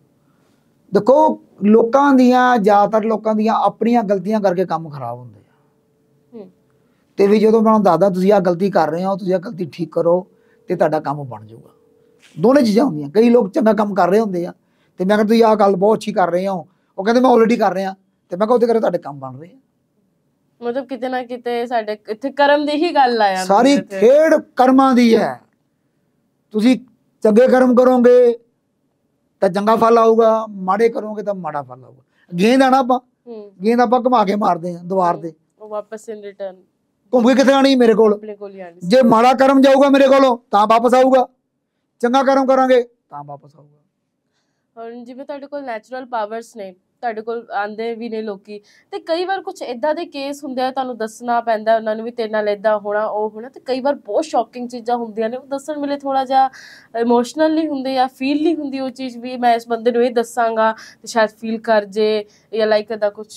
ਦੇਖੋ, ਲੋਕਾਂ ਦੀਆਂ, ਜ਼ਿਆਦਾਤਰ ਲੋਕਾਂ ਦੀਆਂ ਆਪਣੀਆਂ ਗਲਤੀਆਂ ਕਰਕੇ ਕੰਮ ਖਰਾਬ ਹੁੰਦੇ ਆ। ਤੇ ਵੀ ਜਦੋਂ ਮੈਂ ਦੱਸਦਾ ਤੁਸੀਂ ਆਹ ਗਲਤੀ ਕਰ ਰਹੇ ਹੋ, ਤੁਸੀਂ ਆਹ ਗਲਤੀ ਠੀਕ ਕਰੋ ਤੇ ਤੁਹਾਡਾ ਕੰਮ ਬਣ ਜਾਊਗਾ। ਦੋਨੇ ਚੀਜ਼ਾਂ ਹੁੰਦੀਆਂ। ਕਈ ਲੋਕ ਚੰਗਾ ਕੰਮ ਕਰ ਰਹੇ ਹੁੰਦੇ ਆ ਤੇ ਮੈਂ ਕਹਿੰਦਾ ਤੁਸੀਂ ਆਹ ਗੱਲ ਬਹੁਤ ਅੱਛੀ ਕਰ ਰਹੇ ਹੋ, ਉਹ ਕਹਿੰਦੇ ਮੈਂ ਆਲਰੇਡੀ ਕਰ ਰਿਹਾ, ਤੇ ਮੈਂ ਕਿਹਾ ਉਹਦੇ ਕਰਕੇ ਤੁਹਾਡੇ ਕੰਮ ਬਣ ਰਹੇ ਆ। ਮਤਲਬ ਕਿਤੇ ਨਾ ਕਿਤੇ ਸਾਡੇ ਇੱਥੇ ਕਰਮ ਦੀ ਹੀ ਗੱਲ ਆ ਜਾਂਦੀ ਹੈ। ਸਾਰੀ ਖੇਡ ਕਰਮਾਂ ਦੀ ਹੈ। ਤੁਸੀਂ ਚੰਗੇ ਕਰਮ ਕਰੋਗੇ ਤਾਂ ਚੰਗਾ ਫਲ ਆਊਗਾ, ਮਾੜੇ ਕਰੋਗੇ ਤਾਂ ਮਾੜਾ ਫਲ ਆਊਗਾ। ਗੇਂਦ ਆਣਾ ਆਪਾਂ, ਗੇਂਦ ਆਪਾਂ ਘੁਮਾ ਕੇ ਮਾਰਦੇ ਹਾਂ ਦੀਵਾਰ ਤੇ, ਉਹ ਵਾਪਸ ਇਨ ਰਿਟਰਨ ਘੁੰਮ ਕੇ ਕਿੱਥੇ ਆਣੀ? ਮੇਰੇ ਕੋਲ। ਜੇ ਮਾੜਾ ਕਰਮ ਜਾਊਗਾ ਮੇਰੇ ਕੋਲੋਂ ਤਾਂ ਵਾਪਸ ਆਊਗਾ, ਚੰਗਾ ਕਰਮ ਕਰਾਂਗੇ ਤਾਂ ਵਾਪਸ ਆਊਗਾ। ਹੁਣ ਜਿਵੇਂ ਤੁਹਾਡੇ ਕੋਲ ਨੈਚੁਰਲ ਪਾਵਰਸ ਨੇ, ਤੁਹਾਡੇ ਕੋਲ ਆਂਦੇ ਵੀ ਨੇ ਲੋਕੀ, ਤੇ ਕਈ ਵਾਰ ਕੁਝ ਇਦਾਂ ਦੇ ਕੇਸ ਹੁੰਦੇ ਆ, ਤੁਹਾਨੂੰ ਦੱਸਣਾ ਪੈਂਦਾ ਉਹਨਾਂ ਨੂੰ ਵੀ ਤੇਰੇ ਨਾਲ ਇਦਾਂ ਹੋਣਾ, ਉਹ ਹੋਣਾ, ਤੇ ਕਈ ਵਾਰ ਬਹੁਤ ਸ਼ੌਕਿੰਗ ਚੀਜ਼ਾਂ ਹੁੰਦੀਆਂ ਨੇ, ਉਹ ਦੱਸਣ ਵੇਲੇ ਥੋੜਾ ਜਿਹਾ ਇਮੋਸ਼ਨਲ ਨਹੀਂ ਹੁੰਦੇ ਜਾਂ ਫੀਲ ਨਹੀਂ ਹੁੰਦੀ ਉਹ ਚੀਜ਼ ਵੀ ਮੈਂ ਇਸ ਬੰਦੇ ਨੂੰ ਇਹ ਦੱਸਾਂਗਾ ਤੇ ਸ਼ਾਇਦ ਫੀਲ ਕਰ ਜੇ ਜਾਂ ਲਾਈਕ ਦਾ ਕੁਝ?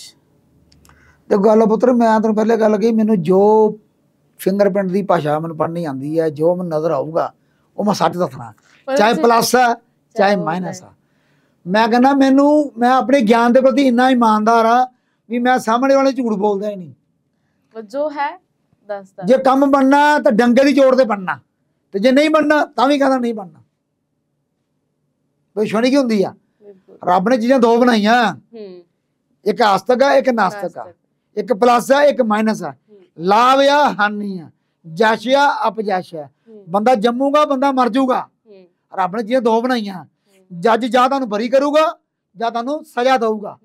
ਤੇ ਗੱਲ ਪੁੱਤਰ, ਮੈਂ ਤੁਹਾਨੂੰ ਪਹਿਲੇ ਗੱਲ ਕਹੀ, ਮੈਨੂੰ ਜੋ ਫਿੰਗਰਪ੍ਰਿੰਟ ਦੀ ਭਾਸ਼ਾ ਮੈਨੂੰ ਪੜ੍ਹਨੀ ਆਉਂਦੀ ਹੈ, ਜੋ ਮੈਨੂੰ ਨਜ਼ਰ ਆਊਗਾ ਉਹ ਮੈਂ ਸੱਚ ਦੱਸਣਾ, ਚਾਹੇ ਪਲੱਸ ਆ ਚਾਹੇ ਮਾਈਨਸ ਆ। ਮੈਂ ਕਹਿੰਦਾ ਮੈਂ ਆਪਣੇ ਗਿਆਨ ਦੇ ਪ੍ਰਤੀ ਇੰਨਾ ਇਮਾਨਦਾਰ ਆ ਵੀ ਮੈਂ ਸਾਹਮਣੇ ਵਾਲੇ ਝੂਠ ਬੋਲਦਾ ਹੀ ਨਹੀਂ। ਜੋ ਹੈ ਦੱਸਦਾ। ਜੇ ਕੰਮ ਬਣਨਾ ਤਾਂ ਡੰਗੇ ਦੀ ਚੋੜ ਤੇ ਬਣਨਾ, ਤੇ ਜੇ ਨਹੀਂ ਬਣਨਾ ਤਾਂ ਵੀ ਕਹਿੰਦਾ ਨਹੀਂ ਬਣਨਾ। ਭਵਿੱਖਬਾਣੀ ਕੀ ਹੁੰਦੀ ਆ? ਰੱਬ ਨੇ ਚੀਜ਼ਾਂ ਦੋ ਬਣਾਈਆਂ, ਇੱਕ ਆਸਤਕ ਆ, ਇੱਕ ਨਾਸਤਕ ਆ, ਇੱਕ ਪਲੱਸ ਆ, ਇੱਕ ਮਾਈਨਸ ਆ, ਲਾਭ ਆ, ਹਾਨੀ ਆ, ਜਸ਼ ਆ, ਅਪਜਸ਼ ਆ। ਬੰਦਾ ਜੰਮੂਗਾ, ਬੰਦਾ ਮਰ ਜਾਊਗਾ। ਰੱਬ ਨੇ ਚੀਜ਼ਾਂ ਦੋ ਬਣਾਈਆਂ, ਜੱਜ ਜਾਂ ਤੁਹਾਨੂੰ ਬਰੀ ਕਰੂਗਾ ਜਾਂ ਤੁਹਾਨੂੰ ਸਜ਼ਾ ਦਊਗਾ।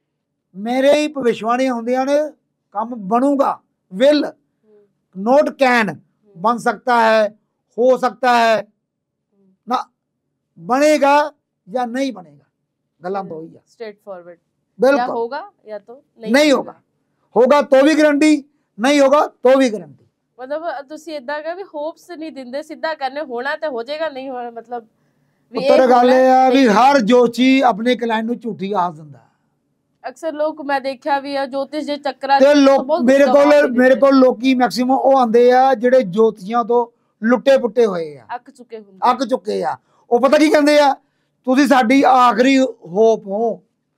ਮੇਰੇ ਹੀ ਭਵਿੱਖਬਾਣੀਆਂ ਹੁੰਦੀਆਂ ਨੇ, ਕੰਮ ਬਣੂਗਾ। ਵਿਲ ਨੋਟ ਕੈਨ, ਬਣ ਸਕਤਾ ਹੈ, ਹੋ ਸਕਤਾ ਹੈ ਨਾ, ਬਣੇਗਾ ਜਾਂ ਨਹੀਂ ਬਣੇਗਾ, ਗੱਲਾਂ ਦੋ ही है। स्ट्रेट फॉरवर्ड, बिल्कुल, या होगा या तो नहीं होगा, होगा तो भी गारंटी, नहीं होगा तो भी गारंटी। मतलब ਤੁਸੀਂ ਇਦਾਂ ਕਿ ਵੀ ਹੋਪਸ ਨਹੀਂ ਦਿੰਦੇ, ਸਿੱਧਾ ਕਰਨੇ, ਹੋਣਾ ਤੇ ਹੋ ਜਾਏਗਾ, ਨਹੀਂ ਹੋਣਾ ਮਤਲਬ ਵੀ ਇਹ ਗੱਲ ਹੈ ਵੀ ਹਰ ਜੋਤੀ ਆਪਣੇ ਕਲਾਇੰਟ ਨੂੰ ਝੂਠੀ ਆਸ ਦਿੰਦਾ। ਅਕਸਰ ਲੋਕ ਮੈਂ ਦੇਖਿਆ ਵੀ ਆ ਜੋਤਿਸ਼ ਦੇ ਚੱਕਰਾਂ ਤੇ ਮੇਰੇ ਕੋਲ ਲੋਕੀ ਮੈਕਸਿਮਮ ਉਹ ਆਉਂਦੇ ਆ ਜਿਹੜੇ ਜੋਤੀਆਂ ਤੋਂ ਲੁੱਟੇ ਪੁੱਟੇ ਹੋਏ ਆ, ਅੱਕ ਚੁੱਕੇ ਆ। ਉਹ ਪਤਾ ਕੀ ਕਹਿੰਦੇ ਆ? ਤੁਸੀਂ ਸਾਡੀ ਆਖਰੀ ਹੋਪ ਹੋ,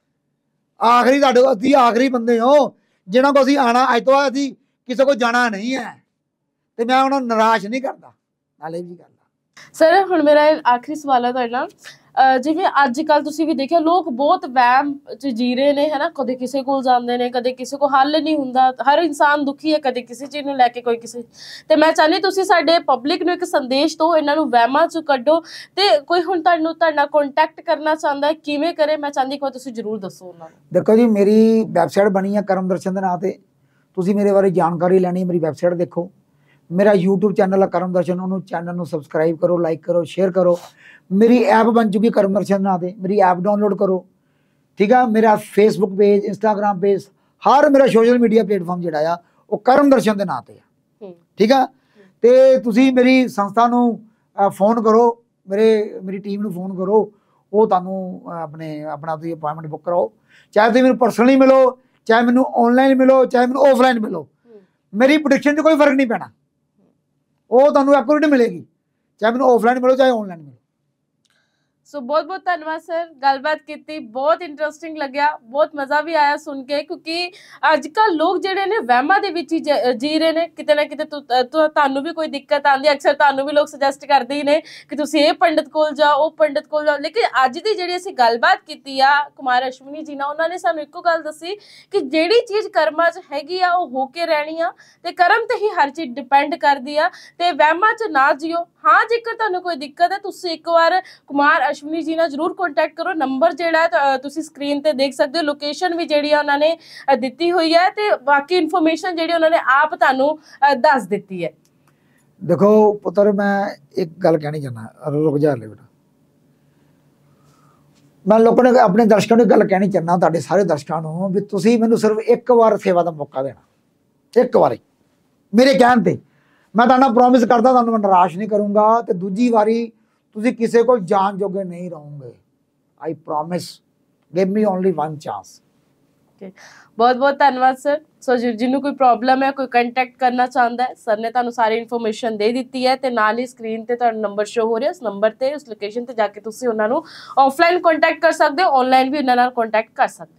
ਆਖਰੀ ਅਸੀਂ ਆਖਰੀ ਬੰਦੇ ਹੋ ਜਿਹਨਾਂ ਕੋ ਅਸੀਂ ਆਣਾ, ਅੱਜ ਤੋਂ ਬਾਅਦ ਅਸੀਂ ਕਿਸੇ ਕੋ ਜਾਣਾ ਨਹੀਂ ਹੈ। ਤੇ ਮੈਂ ਉਹਨਾਂ ਨੂੰ ਨਿਰਾਸ਼ ਨਹੀਂ ਕਰਦਾ, ਨਾਲੇ ਵੀ ਗੱਲ। ਸਰ ਹੁਣ ਮੇਰਾ ਆਖਰੀ ਸਵਾਲ ਹੈ ਤੁਹਾਡੇ ਨਾਲ, ਜਿਵੇਂ ਅੱਜ ਕੱਲ ਤੁਸੀਂ ਵੀ ਦੇਖਿਆ ਲੋਕ ਬਹੁਤ ਵਹਿਮ ਚ ਜੀ ਰਹੇ ਨੇ, ਹਨਾ, ਕਦੇ ਕਿਸੇ ਕੋਲ ਜਾਂਦੇ ਨੇ, ਕਦੇ ਕਿਸੇ ਕੋ ਹੱਲ ਨਹੀਂ ਹੁੰਦਾ, ਹਰ ਇਨਸਾਨ ਦੁਖੀ ਹੈ, ਕਦੇ ਕਿਸੇ ਚੀਜ਼ ਨੂੰ ਲੈ ਕੇ ਕੋਈ ਕਿਸੇ। ਤੇ ਮੈਂ ਚਾਹੁੰਦੀ ਤੁਸੀਂ ਸਾਡੇ ਪਬਲਿਕ ਨੂੰ ਇੱਕ ਸੰਦੇਸ਼ ਦਿਓ, ਇਹਨਾਂ ਨੂੰ ਵਹਿਮਾਂ ਚੋਂ ਕੱਢੋ, ਤੇ ਕੋਈ ਹੁਣ ਤੁਹਾਡੇ ਨਾਲ ਕੰਟੈਕਟ ਕਰਨਾ ਚਾਹੁੰਦਾ ਹੈ, ਕਿਵੇਂ ਕਰੇ? ਮੈਂ ਚਾਹੁੰਦੀ ਕਿ ਤੁਸੀਂ ਜ਼ਰੂਰ ਦੱਸੋ ਉਹਨਾਂ ਨੂੰ। ਦੇਖੋ ਜੀ, ਮੇਰੀ ਵੈਬਸਾਈਟ ਬਣੀ ਹੈ ਕਰਮ ਦਰਸ਼ਨ ਦੇ ਨਾਂ ਤੇ, ਤੁਸੀਂ ਮੇਰੇ ਬਾਰੇ ਜਾਣਕਾਰੀ ਲੈਣੀ, ਮੇਰੀ ਵੈਬਸਾਈਟ ਦੇਖੋ। मेरा यूट्यूब चैनल है करम दर्शन, उन्होंने चैनल को सबसक्राइब करो, लाइक करो, शेयर करो। मेरी ऐप बन चुकी करम दर्शन ना दे, मेरी ऐप डाउनलोड करो। ठीक है, मेरा फेसबुक पेज, इंस्टाग्राम पेज, हर मेरा सोशल मीडिया प्लेटफॉर्म जोड़ा आ वो करम दर्शन के नाम से है। ठीक है, तो तुसी मेरी संस्था नू फोन करो, मेरी टीम नू फोन करो, वो तुहानू अपना तुसीं अपॉइंटमेंट बुक कराओ। चाहे तुसीं मैनूं पर्सनली मिलो, चाहे मैनूं ऑनलाइन मिलो, चाहे मैनूं ऑफलाइन मिलो, मेरी प्रोडिक्शन च कोई फर्क नहीं पैना, वो तुहानू एक्यूरेट मिलेगी, चाहे मैनूं ऑफलाइन मिलो चाहे ऑनलाइन मिलो। ਸੋ ਬਹੁਤ ਬਹੁਤ ਧੰਨਵਾਦ ਸਰ, ਗੱਲਬਾਤ ਕੀਤੀ, ਬਹੁਤ ਇੰਟਰਸਟਿੰਗ ਲੱਗਿਆ, ਬਹੁਤ ਮਜ਼ਾ ਵੀ ਆਇਆ ਸੁਣ ਕੇ, ਕਿਉਂਕਿ ਅੱਜ ਕੱਲ੍ਹ ਲੋਕ ਜਿਹੜੇ ਨੇ ਵਹਿਮਾਂ ਦੇ ਵਿੱਚ ਹੀ ਜੀ ਰਹੇ ਨੇ। ਕਿਤੇ ਨਾ ਕਿਤੇ ਤੁਹਾਨੂੰ ਵੀ ਕੋਈ ਦਿੱਕਤ ਆਉਂਦੀ, ਅਕਸਰ ਤੁਹਾਨੂੰ ਵੀ ਲੋਕ ਸੁਜੈਸਟ ਕਰਦੇ ਹੀ ਨੇ ਕਿ ਤੁਸੀਂ ਇਹ ਪੰਡਿਤ ਕੋਲ ਜਾਓ, ਉਹ ਪੰਡਿਤ ਕੋਲ ਜਾਓ। ਲੇਕਿਨ ਅੱਜ ਦੀ ਜਿਹੜੀ ਅਸੀਂ ਗੱਲਬਾਤ ਕੀਤੀ ਆ ਕੁਮਾਰ ਅਸ਼ਵਨੀ ਜੀ ਨਾਲ, ਉਹਨਾਂ ਨੇ ਸਾਨੂੰ ਇੱਕੋ ਗੱਲ ਦੱਸੀ ਕਿ ਜਿਹੜੀ ਚੀਜ਼ ਕਰਮਾਂ 'ਚ ਹੈਗੀ ਆ ਉਹ ਹੋ ਕੇ ਰਹਿਣੀ ਆ, ਤੇ ਕਰਮ ਤੇ ਹੀ ਹਰ ਚੀਜ਼ ਡਿਪੈਂਡ ਕਰਦੀ ਆ, ਤੇ ਵਹਿਮਾਂ 'ਚ ਨਾ ਜਿਓ। ਹਾਂ, ਜੇਕਰ ਤੁਹਾਨੂੰ ਕੋਈ ਦਿੱਕਤ ਹੈ ਤੁਸੀਂ ਇੱਕ ਵਾਰ ਕੁਮਾਰ ਅਸ਼ਵਨੀ ਜੀ ਨਾਲ ਜ਼ਰੂਰ ਕੰਟੈਕਟ ਕਰੋ। ਨੰਬਰ ਜਿਹੜਾ ਤੁਸੀਂ ਸਕਰੀਨ ਤੇ ਦੇਖ ਸਕਦੇ ਹੋ, ਲੋਕੇਸ਼ਨ ਵੀ ਜਿਹੜੀ ਆ ਉਹਨਾਂ ਨੇ ਦਿੱਤੀ ਹੋਈ ਹੈ, ਤੇ ਬਾਕੀ ਇਨਫੋਰਮੇਸ਼ਨ ਜਿਹੜੀ ਉਹਨਾਂ ਨੇ ਆਪ ਤੁਹਾਨੂੰ ਦੱਸ ਦਿੱਤੀ ਹੈ। ਦੇਖੋ ਪੁੱਤਰ, ਮੈਂ ਇੱਕ ਗੱਲ ਕਹਿਣੀ ਚਾਹੁੰਦਾ, ਰੁਕ ਜਾ ਲੈ ਬੇਟਾ। ਮੈਂ ਲੋਕਾਂ ਨੇ ਆਪਣੇ ਦਰਸ਼ਕਾਂ ਨੂੰ ਗੱਲ ਕਹਿਣੀ ਚਾਹੁੰਦਾ, ਤੁਹਾਡੇ ਸਾਰੇ ਦਰਸ਼ਕਾਂ ਨੂੰ, ਵੀ ਤੁਸੀਂ ਮੈਨੂੰ ਸਿਰਫ ਇੱਕ ਵਾਰ ਸੇਵਾ ਦਾ ਮੌਕਾ ਦੇਣਾ, ਇੱਕ ਵਾਰੀ ਮੇਰੇ ਕਹਿਣ ਤੇ। ਮੈਂ ਤੁਹਾਡਾ ਪ੍ਰੋਮਿਸ ਕਰਦਾ, ਤੁਹਾਨੂੰ ਮੈਂ ਨਿਰਾਸ਼ ਨਹੀਂ ਕਰੂੰਗਾ, ਤੇ ਦੂਜੀ ਵਾਰੀ ਤੁਸੀਂ ਕਿਸੇ ਕੋਲ ਜਾਣ ਜੋਗੇ ਨਹੀਂ ਰਹੋਗੇ। I promise, give me only one chance. ਬਹੁਤ ਬਹੁਤ ਧੰਨਵਾਦ ਸਰ। ਸੋ ਜਿਹਨੂੰ ਕੋਈ ਪ੍ਰੋਬਲਮ ਹੈ, ਕੋਈ ਕੰਟੈਕਟ ਕਰਨਾ ਚਾਹੁੰਦਾ ਹੈ, ਸਰ ਨੇ ਤੁਹਾਨੂੰ ਸਾਰੀ ਇਨਫੋਰਮੇਸ਼ਨ ਦੇ ਦਿੱਤੀ ਹੈ, ਤੇ ਨਾਲ ਹੀ ਸਕਰੀਨ ਤੇ ਤੁਹਾਡਾ ਨੰਬਰ ਸ਼ੋ ਹੋ ਰਿਹਾ, ਉਸ ਨੰਬਰ ਤੇ, ਉਸ ਲੋਕੇਸ਼ਨ ਤੇ ਜਾ ਕੇ ਤੁਸੀਂ ਉਹਨਾਂ ਨੂੰ ਆਫਲਾਈਨ ਕੰਟੈਕਟ ਕਰ ਸਕਦੇ ਹੋ, ਆਨਲਾਈਨ ਵੀ ਉਹਨਾਂ ਨਾਲ ਕੰਟੈਕਟ ਕਰ ਸਕਦੇ ਹੋ।